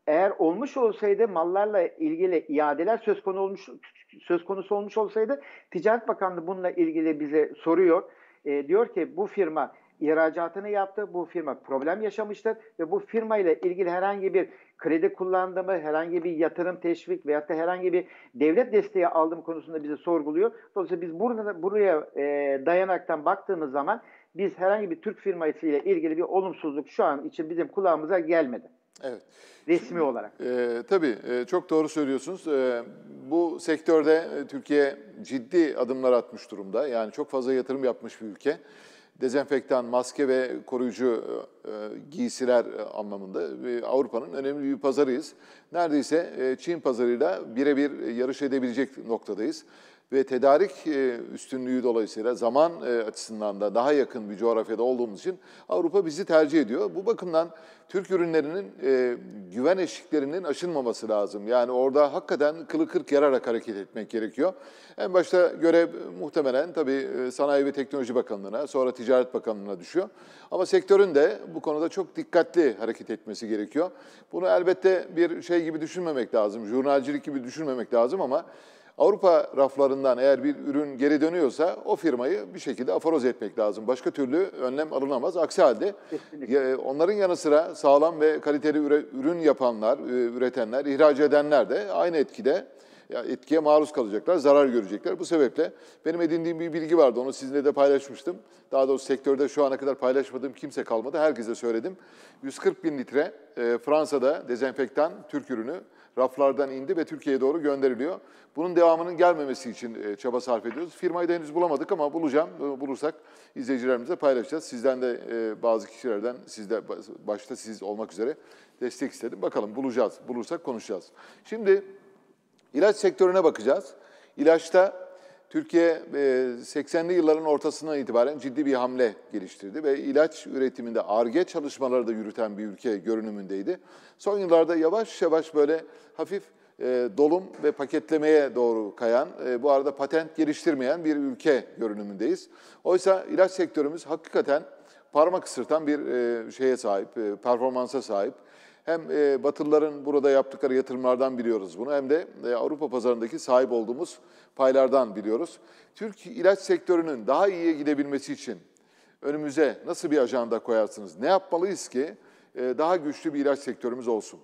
Eğer olmuş olsaydı, mallarla ilgili iadeler söz konu olmuş söz konusu olmuş olsaydı, Ticaret Bakanlığı bununla ilgili bize soruyor. E, diyor ki bu firma ihracatını yaptı, bu firma problem yaşamıştır ve bu firma ile ilgili herhangi bir kredi kullandı mı, herhangi bir yatırım, teşvik veyahut da herhangi bir devlet desteği aldım konusunda bizi sorguluyor. Dolayısıyla biz burada, buraya e, dayanaktan baktığımız zaman biz herhangi bir Türk firması ile ilgili bir olumsuzluk şu an için bizim kulağımıza gelmedi. Evet. Resmi Şimdi, olarak. E, tabii e, çok doğru söylüyorsunuz. E, bu sektörde e, Türkiye ciddi adımlar atmış durumda. Yani çok fazla yatırım yapmış bir ülke. Dezenfektan, maske ve koruyucu e, giysiler e, anlamında e, Avrupa'nın önemli bir pazarıyız. Neredeyse e, Çin pazarıyla birebir yarış edebilecek noktadayız. Ve tedarik e, üstünlüğü dolayısıyla zaman e, açısından da daha yakın bir coğrafyada olduğumuz için Avrupa bizi tercih ediyor. Bu bakımdan Türk ürünlerinin e, güven eşiklerinin aşılmaması lazım. Yani orada hakikaten kılı kırk yararak hareket etmek gerekiyor. En başta görev muhtemelen tabii e, Sanayi ve Teknoloji Bakanlığı'na, sonra Ticaret Bakanlığı'na düşüyor. Ama sektörün de bu konuda çok dikkatli hareket etmesi gerekiyor. Bunu elbette bir şey gibi düşünmemek lazım, jurnalcilik gibi düşünmemek lazım ama Avrupa raflarından eğer bir ürün geri dönüyorsa o firmayı bir şekilde aforoz etmek lazım. Başka türlü önlem alınamaz. Aksi halde Kesinlikle. onların yanı sıra sağlam ve kaliteli ürün yapanlar, üretenler, ihraç edenler de aynı etkide etkiye maruz kalacaklar, zarar görecekler. Bu sebeple benim edindiğim bir bilgi vardı. Onu sizinle de paylaşmıştım. Daha doğrusu sektörde şu ana kadar paylaşmadığım kimse kalmadı. Herkese söyledim. yüz kırk bin litre Fransa'da dezenfektan Türk ürünü raflardan indi ve Türkiye'ye doğru gönderiliyor. Bunun devamının gelmemesi için çaba sarf ediyoruz. Firmayı da henüz bulamadık ama bulacağım. Bulursak izleyicilerimize paylaşacağız. Sizden de bazı kişilerden, sizde başta siz olmak üzere destek istedim. Bakalım bulacağız. Bulursak konuşacağız. Şimdi ilaç sektörüne bakacağız. İlaçta Türkiye seksenli yılların ortasından itibaren ciddi bir hamle geliştirdi ve ilaç üretiminde Ar-Ge çalışmaları da yürüten bir ülke görünümündeydi. Son yıllarda yavaş yavaş böyle hafif dolum ve paketlemeye doğru kayan, bu arada patent geliştirmeyen bir ülke görünümündeyiz. Oysa ilaç sektörümüz hakikaten parmak ısırtan bir şeye sahip, performansa sahip. Hem Batılıların burada yaptıkları yatırımlardan biliyoruz bunu hem de Avrupa pazarındaki sahip olduğumuz paylardan biliyoruz. Türk ilaç sektörünün daha iyiye gidebilmesi için önümüze nasıl bir ajanda koyarsınız? Ne yapmalıyız ki daha güçlü bir ilaç sektörümüz olsun?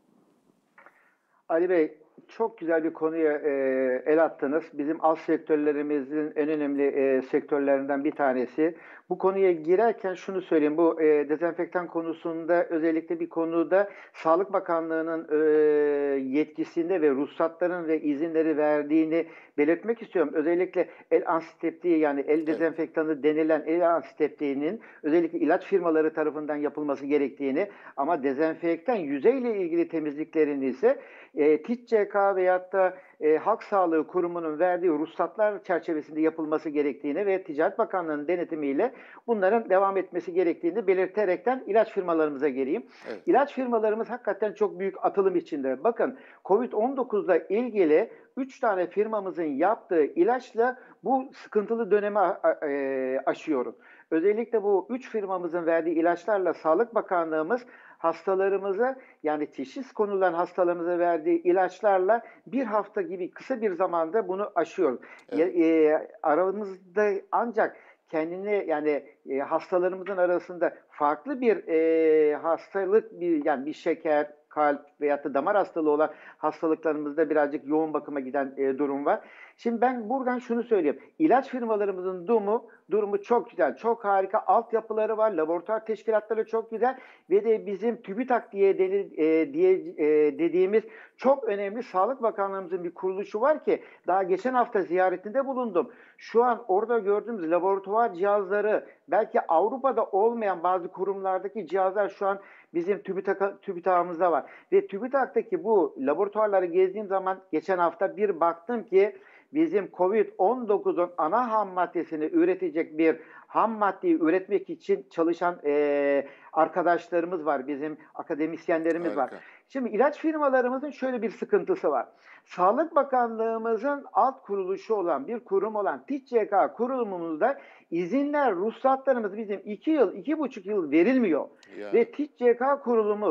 Ali Bey, çok güzel bir konuya e, el attınız. Bizim alt sektörlerimizin en önemli e, sektörlerinden bir tanesi. Bu konuya girerken şunu söyleyeyim. Bu e, dezenfektan konusunda özellikle bir konuda Sağlık Bakanlığı'nın e, yetkisinde ve ruhsatların ve izinleri verdiğini belirtmek istiyorum. Özellikle el antiseptiği yani el dezenfektanı denilen el antiseptiğinin özellikle ilaç firmaları tarafından yapılması gerektiğini ama dezenfektan yüzeyle ilgili temizliklerin ise e, T İ C K veyahut da e, Halk Sağlığı Kurumu'nun verdiği ruhsatlar çerçevesinde yapılması gerektiğini ve Ticaret Bakanlığı'nın denetimiyle bunların devam etmesi gerektiğini belirterekten ilaç firmalarımıza geleyim. Evet. İlaç firmalarımız hakikaten çok büyük atılım içinde. Bakın kovid on dokuzla ilgili üç tane firmamızın yaptığı ilaçla bu sıkıntılı dönemi aşıyoruz. Özellikle bu üç firmamızın verdiği ilaçlarla Sağlık Bakanlığımız hastalarımıza yani teşhis konulan hastalarımıza verdiği ilaçlarla bir hafta gibi kısa bir zamanda bunu aşıyoruz. Evet. E, aramızda ancak kendine yani e, hastalarımızın arasında farklı bir e, hastalık bir yani bir şeker, kalp veyahut da damar hastalığı olan hastalıklarımızda birazcık yoğun bakıma giden e, durum var. Şimdi ben buradan şunu söyleyeyim. İlaç firmalarımızın durumu, durumu çok güzel. Çok harika altyapıları var. Laboratuvar teşkilatları çok güzel. Ve de bizim TÜBİTAK diye, denir, e, diye e, dediğimiz çok önemli Sağlık Bakanlığımızın bir kuruluşu var ki daha geçen hafta ziyaretinde bulundum. Şu an orada gördüğümüz laboratuvar cihazları belki Avrupa'da olmayan bazı kurumlardaki cihazlar şu an bizim TÜBİTAK, TÜBİTAK'ımızda var. Ve TÜBİTAK'taki bu laboratuvarları gezdiğim zaman geçen hafta bir baktım ki bizim kovid on dokuzun ana ham maddesini üretecek bir ham maddeyi üretmek için çalışan e, arkadaşlarımız var. Bizim akademisyenlerimiz Harika. var. Şimdi ilaç firmalarımızın şöyle bir sıkıntısı var. Sağlık Bakanlığımızın alt kuruluşu olan bir kurum olan T İ C K kurumumuzda izinler, ruhsatlarımız bizim iki yıl, iki buçuk yıl verilmiyor. Ya. Ve T İ C K kurulumuz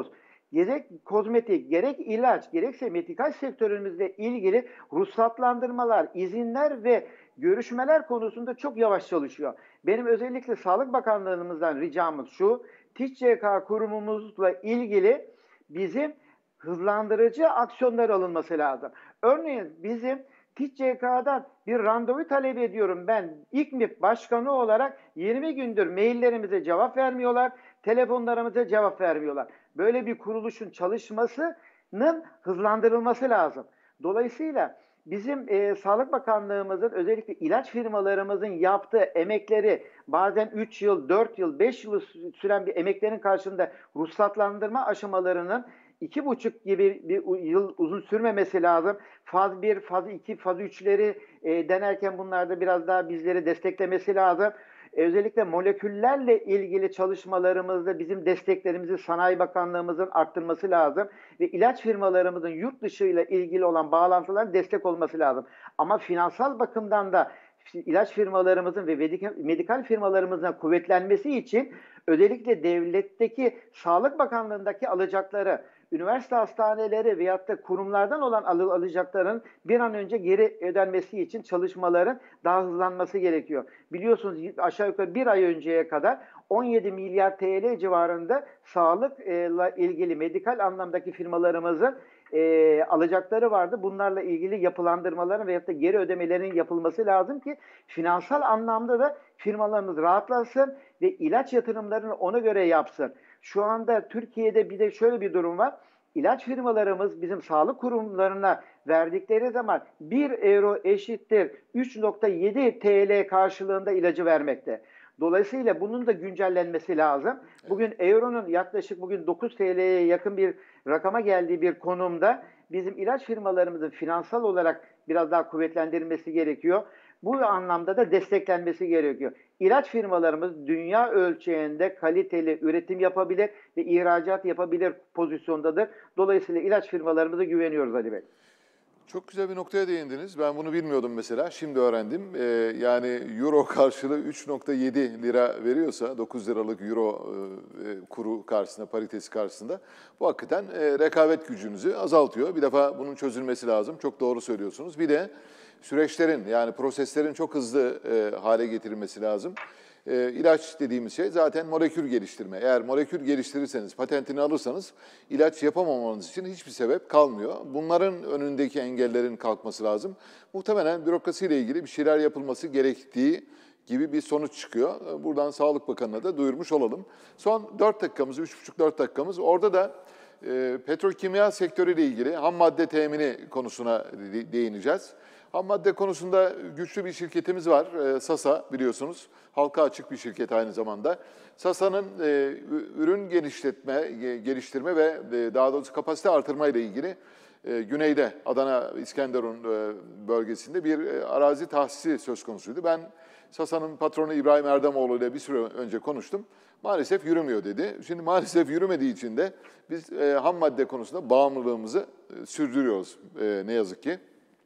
gerek kozmetik, gerek ilaç, gerekse medikal sektörümüzle ilgili ruhsatlandırmalar, izinler ve görüşmeler konusunda çok yavaş çalışıyor. Benim özellikle Sağlık Bakanlığımızdan ricamız şu, TİÇCK kurumumuzla ilgili bizim hızlandırıcı aksiyonlar alınması lazım. Örneğin bizim TİÇCK'dan bir randevu talep ediyorum ben. İKMİP başkanı olarak yirmi gündür maillerimize cevap vermiyorlar, telefonlarımıza cevap vermiyorlar. Böyle bir kuruluşun çalışmasının hızlandırılması lazım. Dolayısıyla bizim e, Sağlık Bakanlığımızın özellikle ilaç firmalarımızın yaptığı emekleri bazen üç yıl, dört yıl, beş yıl süren bir emeklerin karşılığında ruhsatlandırma aşamalarının iki buçuk gibi bir yıl uzun sürmemesi lazım. Faz bir, faz iki, faz üçleri e, denerken bunlarda biraz daha bizleri desteklemesi lazım. E, özellikle moleküllerle ilgili çalışmalarımızda bizim desteklerimizi Sanayi Bakanlığımızın arttırması lazım ve ilaç firmalarımızın yurt dışıyla ilgili olan bağlantıların destek olması lazım. Ama finansal bakımdan da ilaç firmalarımızın ve medikal firmalarımızın kuvvetlenmesi için özellikle devletteki Sağlık Bakanlığı'ndaki alacakları, üniversite hastaneleri veyahut da kurumlardan olan al- alacakların bir an önce geri ödenmesi için çalışmaların daha hızlanması gerekiyor. Biliyorsunuz aşağı yukarı bir ay önceye kadar on yedi milyar T L civarında sağlıkla ilgili medikal anlamdaki firmalarımızın e, alacakları vardı. Bunlarla ilgili yapılandırmaların veyahut da geri ödemelerin yapılması lazım ki finansal anlamda da firmalarımız rahatlasın ve ilaç yatırımlarını ona göre yapsın. Şu anda Türkiye'de bir de şöyle bir durum var. İlaç firmalarımız bizim sağlık kurumlarına verdikleri zaman bir euro eşittir üç nokta yedi T L karşılığında ilacı vermekte. Dolayısıyla bunun da güncellenmesi lazım. Bugün euronun yaklaşık bugün dokuz T L'ye yakın bir rakama geldiği bir konumda bizim ilaç firmalarımızın finansal olarak biraz daha kuvvetlendirilmesi gerekiyor. Bu anlamda da desteklenmesi gerekiyor. İlaç firmalarımız dünya ölçeğinde kaliteli üretim yapabilir ve ihracat yapabilir pozisyondadır. Dolayısıyla ilaç firmalarımıza güveniyoruz Ali Bey. Çok güzel bir noktaya değindiniz. Ben bunu bilmiyordum mesela. Şimdi öğrendim. Ee, yani euro karşılığı üç nokta yedi lira veriyorsa dokuz liralık euro e, kuru karşısında, paritesi karşısında bu hakikaten e, rekabet gücünüzü azaltıyor. Bir defa bunun çözülmesi lazım. Çok doğru söylüyorsunuz. Bir de süreçlerin yani proseslerin çok hızlı e, hale getirilmesi lazım. E, ilaç dediğimiz şey zaten molekül geliştirme. Eğer molekül geliştirirseniz, patentini alırsanız ilaç yapamamanız için hiçbir sebep kalmıyor. Bunların önündeki engellerin kalkması lazım. Muhtemelen bürokrasiyle ilgili bir şeyler yapılması gerektiği gibi bir sonuç çıkıyor. Buradan Sağlık Bakanı'na da duyurmuş olalım. Son dört dakikamız, üç buçuk dört dakikamız. Orada da e, petrokimya sektörüyle ilgili ham madde temini konusuna de- değineceğiz. Ham madde konusunda güçlü bir şirketimiz var, e, Sasa biliyorsunuz. Halka açık bir şirket aynı zamanda. Sasa'nın e, ürün genişletme, e, geliştirme ve e, daha doğrusu kapasite artırma ile ilgili e, güneyde Adana İskenderun e, bölgesinde bir e, arazi tahsisi söz konusuydu. Ben Sasa'nın patronu İbrahim Erdemoğlu ile bir süre önce konuştum. Maalesef yürümüyor dedi. Şimdi maalesef yürümediği için de biz e, ham madde konusunda bağımlılığımızı e, sürdürüyoruz e, ne yazık ki.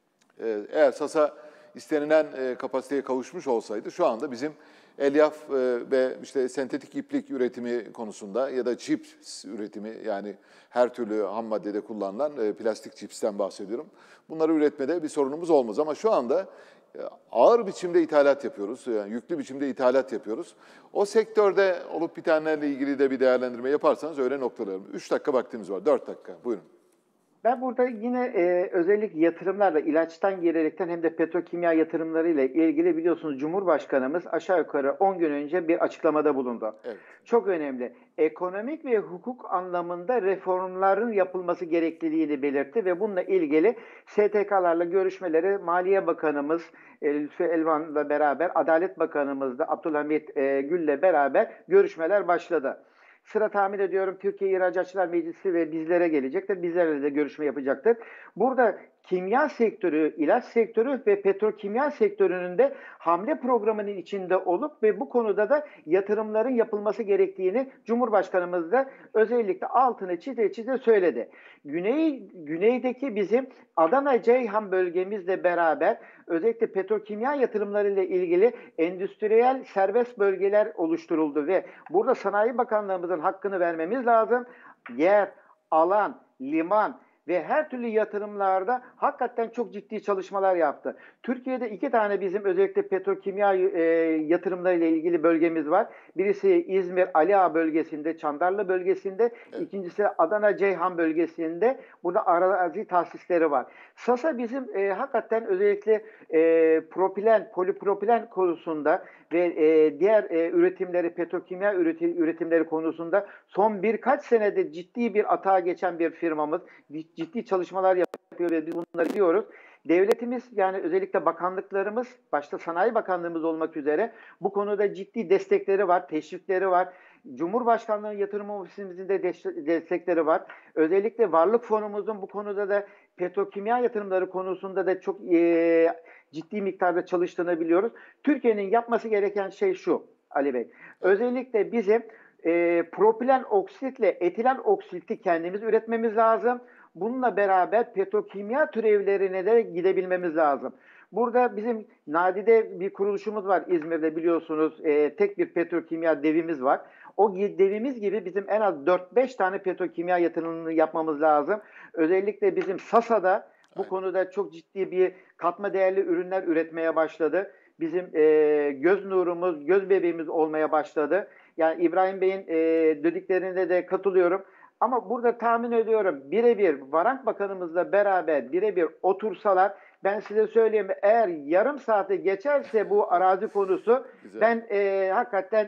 Eğer Sasa istenilen kapasiteye kavuşmuş olsaydı şu anda bizim elyaf ve işte sentetik iplik üretimi konusunda ya da cips üretimi yani her türlü ham maddede kullanılan plastik cipsten bahsediyorum. Bunları üretmede bir sorunumuz olmaz ama şu anda ağır biçimde ithalat yapıyoruz, yani yüklü biçimde ithalat yapıyoruz. O sektörde olup bitenlerle ilgili de bir değerlendirme yaparsanız öyle noktalarım. Üç dakika vaktimiz var, dört dakika. Buyurun. Ben burada yine e, özellikle yatırımlarla ilaçtan girerekten hem de petrokimya yatırımlarıyla ilgili biliyorsunuz Cumhurbaşkanımız aşağı yukarı on gün önce bir açıklamada bulundu. Evet. Çok önemli. Ekonomik ve hukuk anlamında reformların yapılması gerekliliğini belirtti ve bununla ilgili S T K'larla görüşmeleri Maliye Bakanımız e, Lütfü Elvan'la beraber, Adalet Bakanımız da Abdülhamit e, Gül'le beraber görüşmeler başladı. Sıra tahmin ediyorum Türkiye İhracatçılar Meclisi ve bizlere gelecektir. Bizlerle de görüşme yapacaktır. Burada kimya sektörü, ilaç sektörü ve petrokimya sektörünün de hamle programının içinde olup ve bu konuda da yatırımların yapılması gerektiğini Cumhurbaşkanımız da özellikle altını çize çize söyledi. Güney, güneydeki bizim Adana Ceyhan bölgemizle beraber özellikle petrokimya yatırımlarıyla ilgili endüstriyel serbest bölgeler oluşturuldu ve burada Sanayi Bakanlığımızın hakkını vermemiz lazım. Yer, alan, liman ve her türlü yatırımlarda hakikaten çok ciddi çalışmalar yaptı. Türkiye'de iki tane bizim özellikle petrokimya e, yatırımlarıyla ilgili bölgemiz var. Birisi İzmir Ali Ağa bölgesinde, Çandarlı bölgesinde, Evet. ikincisi Adana Ceyhan bölgesinde. Burada arazi tahsisleri var. Sasa bizim e, hakikaten özellikle e, propilen, polipropilen konusunda ve e, diğer e, üretimleri, petrokimya üretim, üretimleri konusunda son birkaç senede ciddi bir atağa geçen bir firmamız. Ciddi çalışmalar yapıyor ve biz bunları biliyoruz. Devletimiz, yani özellikle bakanlıklarımız, başta Sanayi Bakanlığımız olmak üzere bu konuda ciddi destekleri var, teşvikleri var. Cumhurbaşkanlığı Yatırım Ofisimizin de destekleri var. Özellikle Varlık Fonumuzun bu konuda da petrokimya yatırımları konusunda da çok e, ciddi miktarda çalıştığını biliyoruz. Türkiye'nin yapması gereken şey şu Ali Bey. Özellikle bizim e, propilen oksitle etilen oksilti kendimiz üretmemiz lazım. Bununla beraber petrokimya türevlerine de gidebilmemiz lazım. Burada bizim nadide bir kuruluşumuz var İzmir'de, biliyorsunuz. E, tek bir petrokimya devimiz var. O devimiz gibi bizim en az dört beş tane petrokimya yatırımını yapmamız lazım. Özellikle bizim Sasa'da bu Aynen. konuda çok ciddi bir katma değerli ürünler üretmeye başladı. Bizim e, göz nurumuz, göz bebeğimiz olmaya başladı. Yani İbrahim Bey'in e, dediklerine de katılıyorum. Ama burada tahmin ediyorum birebir Varank Bakanımızla beraber birebir otursalar, ben size söyleyeyim, eğer yarım saati geçerse bu arazi konusu, Güzel. ben e, hakikaten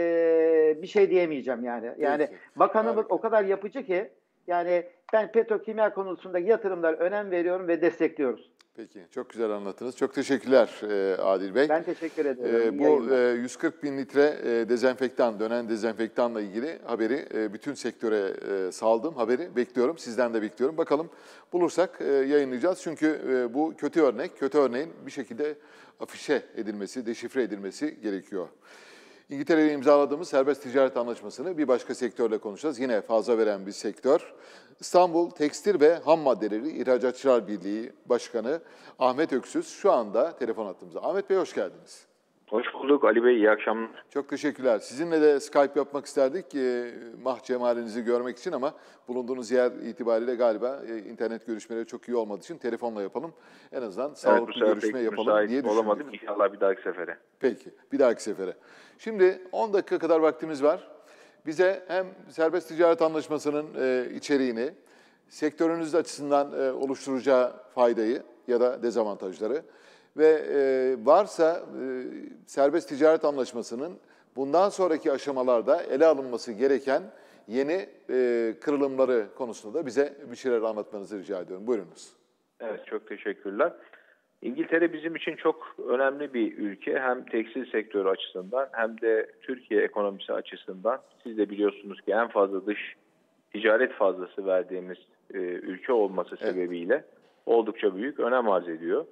e, bir şey diyemeyeceğim yani. Yani Peki. bakanımız Harika. o kadar yapıcı ki, yani ben petrokimya konusundaki yatırımlara önem veriyorum ve destekliyoruz. Peki, çok güzel anlattınız. Çok teşekkürler e, Adil Bey. Ben teşekkür ederim. E, İyi bu yayınlar. e, yüz kırk bin litre e, dezenfektan, dönen dezenfektanla ilgili haberi e, bütün sektöre e, saldım. Haberi bekliyorum, sizden de bekliyorum. Bakalım bulursak e, yayınlayacağız. Çünkü e, bu kötü örnek, kötü örneğin bir şekilde afişe edilmesi, deşifre edilmesi gerekiyor. İngiltere ile imzaladığımız serbest ticaret anlaşmasını bir başka sektörle konuşacağız. Yine fazla veren bir sektör. İstanbul Tekstil ve Ham Maddeleri İhracatçılar Birliği Başkanı Ahmet Öksüz şu anda telefon hattımızda. Ahmet Bey, hoş geldiniz. Hoş bulduk Ali Bey, iyi akşamlar. Çok teşekkürler. Sizinle de Skype yapmak isterdik e, mah cemalinizi görmek için, ama bulunduğunuz yer itibariyle galiba e, internet görüşmeleri çok iyi olmadığı için telefonla yapalım. En azından Evet, sağlıklı bu sefer görüşme pek yapalım müsait diye düşündük. olamadım. İnşallah bir dahaki sefere. Peki, bir dahaki sefere. Şimdi on dakika kadar vaktimiz var. Bize hem serbest ticaret anlaşmasının e, içeriğini, sektörünüz açısından e, oluşturacağı faydayı ya da dezavantajları ve e, varsa e, serbest ticaret anlaşmasının bundan sonraki aşamalarda ele alınması gereken yeni e, kırılımları konusunda da bize bir şeyler anlatmanızı rica ediyorum. Buyurunuz. Evet, çok teşekkürler. İngiltere bizim için çok önemli bir ülke. Hem tekstil sektörü açısından hem de Türkiye ekonomisi açısından. Siz de biliyorsunuz ki en fazla dış ticaret fazlası verdiğimiz e, ülke olması Evet. sebebiyle oldukça büyük önem arz ediyor.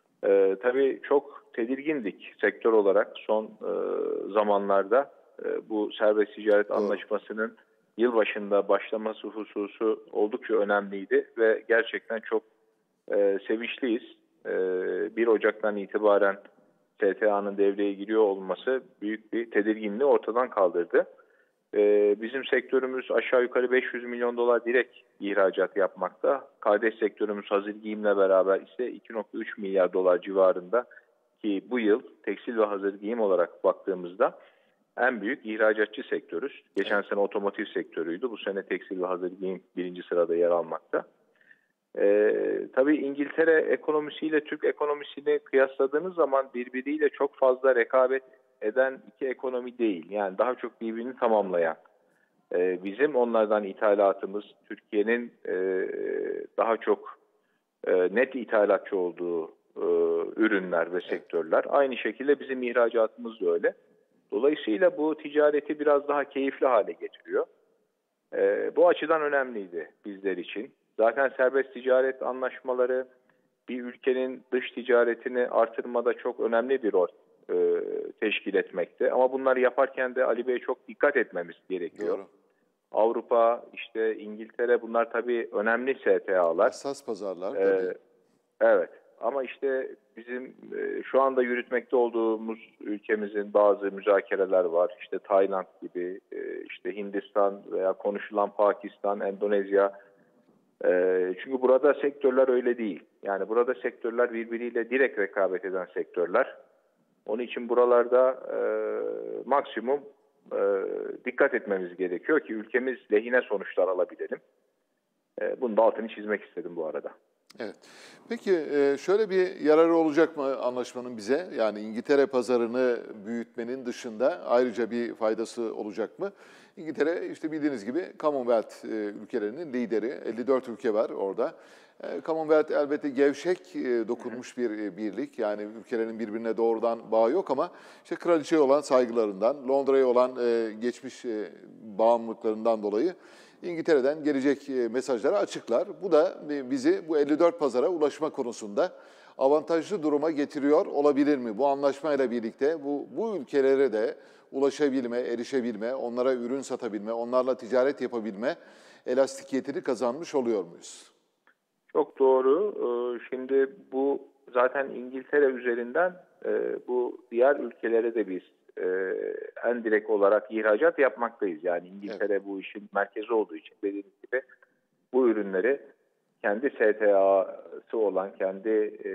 E, tabii çok tedirgindik sektör olarak son e, zamanlarda e, bu serbest ticaret Doğru. anlaşmasının yılbaşında başlaması hususu oldukça önemliydi ve gerçekten çok e, sevinçliyiz. E, bir Ocak'tan itibaren S T A'nın devreye giriyor olması büyük bir tedirginliği ortadan kaldırdı. E, bizim sektörümüz aşağı yukarı beş yüz milyon dolar direkt ihracat yapmakta. Kardeş sektörümüz hazır giyimle beraber ise iki nokta üç milyar dolar civarında, ki bu yıl tekstil ve hazır giyim olarak baktığımızda en büyük ihracatçı sektörüz. Geçen Evet. sene otomotiv sektörüydü. Bu sene tekstil ve hazır giyim birinci sırada yer almakta. Ee, tabii İngiltere ekonomisiyle Türk ekonomisini kıyasladığınız zaman birbiriyle çok fazla rekabet eden iki ekonomi değil. Yani daha çok birbirini tamamlayan. Ee, bizim onlardan ithalatımız, Türkiye'nin e, daha çok e, net ithalatçı olduğu e, ürünler ve sektörler. Aynı şekilde bizim ihracatımız da öyle. Dolayısıyla bu ticareti biraz daha keyifli hale getiriyor. Ee, bu açıdan önemliydi bizler için. Zaten serbest ticaret anlaşmaları bir ülkenin dış ticaretini artırmada çok önemli bir rol e, teşkil etmekte. Ama bunları yaparken de Ali Bey çok dikkat etmemiz gerekiyor. Doğru. Avrupa, işte İngiltere, bunlar tabii önemli S T A'lar. Hassas pazarlar Ee, tabii. evet. ama işte bizim e, şu anda yürütmekte olduğumuz ülkemizin bazı müzakereler var. İşte Tayland gibi, e, işte Hindistan veya konuşulan Pakistan, Endonezya. E, çünkü burada sektörler öyle değil. Yani burada sektörler birbiriyle direkt rekabet eden sektörler. Onun için buralarda e, maksimum e, dikkat etmemiz gerekiyor ki ülkemiz lehine sonuçlar alabilelim. E, bunun da altını çizmek istedim bu arada. Evet. Peki e, şöyle bir yararı olacak mı anlaşmanın bize? Yani İngiltere pazarını büyütmenin dışında ayrıca bir faydası olacak mı? İngiltere işte bildiğiniz gibi Commonwealth e, ülkelerinin lideri. elli dört ülke var orada. E, Commonwealth elbette gevşek e, dokunmuş bir e, birlik. Yani ülkelerin birbirine doğrudan bağı yok ama işte kraliçeye olan saygılarından, Londra'ya olan e, geçmiş e, bağımlılıklarından dolayı İngiltere'den gelecek mesajları açıklar. Bu da bizi bu elli dört pazara ulaşma konusunda avantajlı duruma getiriyor olabilir mi? Bu anlaşmayla birlikte bu, bu ülkelere de ulaşabilme, erişebilme, onlara ürün satabilme, onlarla ticaret yapabilme elastikiyetini kazanmış oluyor muyuz? Çok doğru. Şimdi bu zaten İngiltere üzerinden bu diğer ülkelere de biz en direkt olarak ihracat yapmaktayız. Yani İngiltere evet. Bu işin merkezi olduğu için dediğiniz gibi bu ürünleri kendi S T A'sı olan kendi e,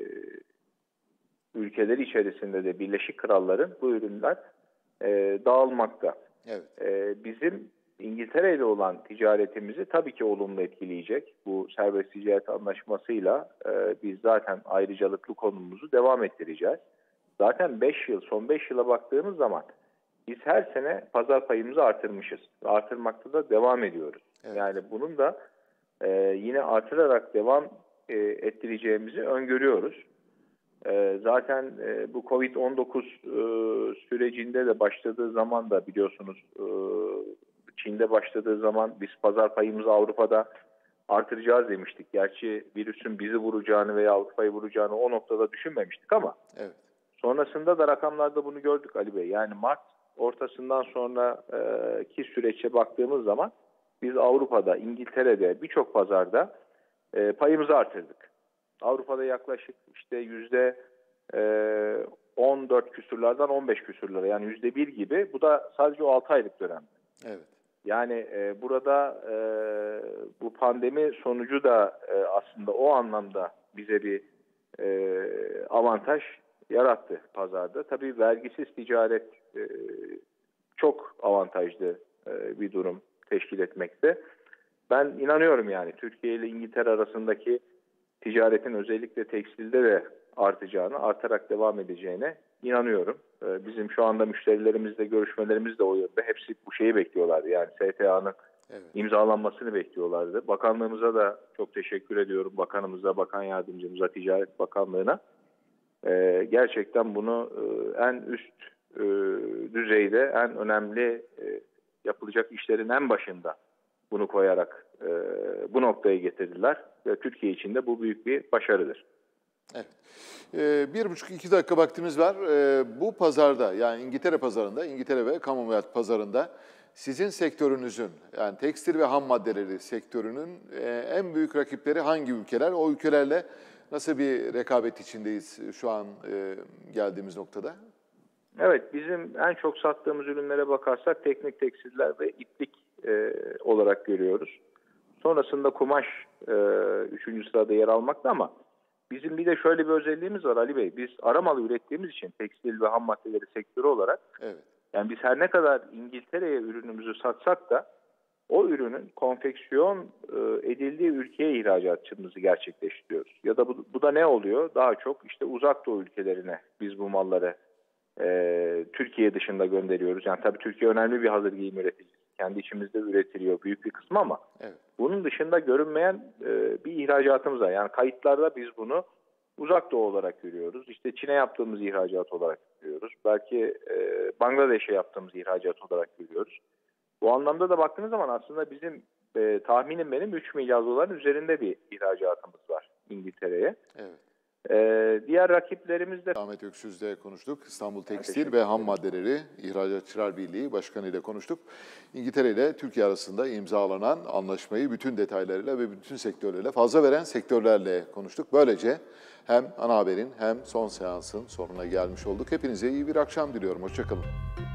ülkeleri içerisinde de Birleşik Kralların bu ürünler e, dağılmakta. Evet. E, bizim İngiltere ile olan ticaretimizi tabii ki olumlu etkileyecek. Bu serbest ticaret anlaşmasıyla e, biz zaten ayrıcalıklı konumumuzu devam ettireceğiz. Zaten beş yıl, son beş yıla baktığımız zaman biz her sene pazar payımızı artırmışız. Artırmakta da devam ediyoruz. Evet. Yani bunun da e, yine artırarak devam e, ettireceğimizi öngörüyoruz. E, zaten e, bu kovid on dokuz e, sürecinde de başladığı zaman da biliyorsunuz e, Çin'de başladığı zaman biz pazar payımızı Avrupa'da artıracağız demiştik. Gerçi virüsün bizi vuracağını veya Avrupa'yı vuracağını o noktada düşünmemiştik ama evet. Sonrasında da rakamlarda bunu gördük Ali Bey. Yani Mart ortasından sonraki süreçe baktığımız zaman biz Avrupa'da, İngiltere'de birçok pazarda e, payımızı artırdık. Avrupa'da yaklaşık işte yüzde on dört küsurlardan on beş küsurlara yani yüzde bir gibi. Bu da sadece o altı aylık dönemde. Evet. Yani e, burada e, bu pandemi sonucu da e, aslında o anlamda bize bir e, avantaj yarattı pazarda. Tabii vergisiz ticaret e, çok avantajlı e, bir durum teşkil etmekte. Ben inanıyorum yani Türkiye ile İngiltere arasındaki ticaretin özellikle tekstilde de artacağını, artarak devam edeceğine inanıyorum. E, bizim şu anda müşterilerimizle görüşmelerimiz de o yönde. Hepsi bu şeyi bekliyorlardı yani S T A'nın evet. imzalanmasını bekliyorlardı. Bakanlığımıza da çok teşekkür ediyorum. Bakanımıza, Bakan Yardımcımıza, Ticaret Bakanlığı'na. Ee, gerçekten bunu e, en üst e, düzeyde, en önemli e, yapılacak işlerin en başında bunu koyarak e, bu noktaya getirdiler. Ve Türkiye için de bu büyük bir başarıdır. Evet. Ee, bir buçuk iki dakika vaktimiz var. Ee, bu pazarda yani İngiltere pazarında, İngiltere ve Commonwealth pazarında sizin sektörünüzün yani tekstil ve ham maddeleri sektörünün e, en büyük rakipleri hangi ülkeler? O ülkelerle nasıl bir rekabet içindeyiz şu an e, geldiğimiz noktada? Evet, bizim en çok sattığımız ürünlere bakarsak teknik tekstiller ve iplik e, olarak görüyoruz. Sonrasında kumaş e, üçüncü sırada yer almakta ama bizim bir de şöyle bir özelliğimiz var Ali Bey. Biz aramalı ürettiğimiz için tekstil ve ham maddeleri sektörü olarak evet. Yani biz her ne kadar İngiltere'ye ürünümüzü satsak da o ürünün konfeksiyon e, edildiği ülkeye ihracatçımızı gerçekleştiriyoruz. Ya da bu, bu da ne oluyor? Daha çok işte uzak doğu ülkelerine biz bu malları e, Türkiye dışında gönderiyoruz. Yani tabii Türkiye önemli bir hazır giyim üreticisi. Kendi içimizde üretiliyor büyük bir kısmı ama evet. Bunun dışında görünmeyen e, bir ihracatımız var. Yani kayıtlarda biz bunu uzak doğu olarak görüyoruz. İşte Çin'e yaptığımız ihracat olarak görüyoruz. Belki e, Bangladeş'e yaptığımız ihracat olarak görüyoruz. Bu anlamda da baktığınız zaman aslında bizim e, tahminim benim üç milyar doların üzerinde bir ihracatımız var İngiltere'ye. Evet. E, diğer rakiplerimiz de Ahmet Öksüz'le konuştuk. İstanbul Tekstil ve Ham Maddeleri İhracatçılar Birliği Başkanı ile konuştuk. İngiltere ile Türkiye arasında imzalanan anlaşmayı bütün detaylarıyla ve bütün sektörlerle, fazla veren sektörlerle konuştuk. Böylece hem ana haberin hem son seansın sonuna gelmiş olduk. Hepinize iyi bir akşam diliyorum. Hoşça kalın.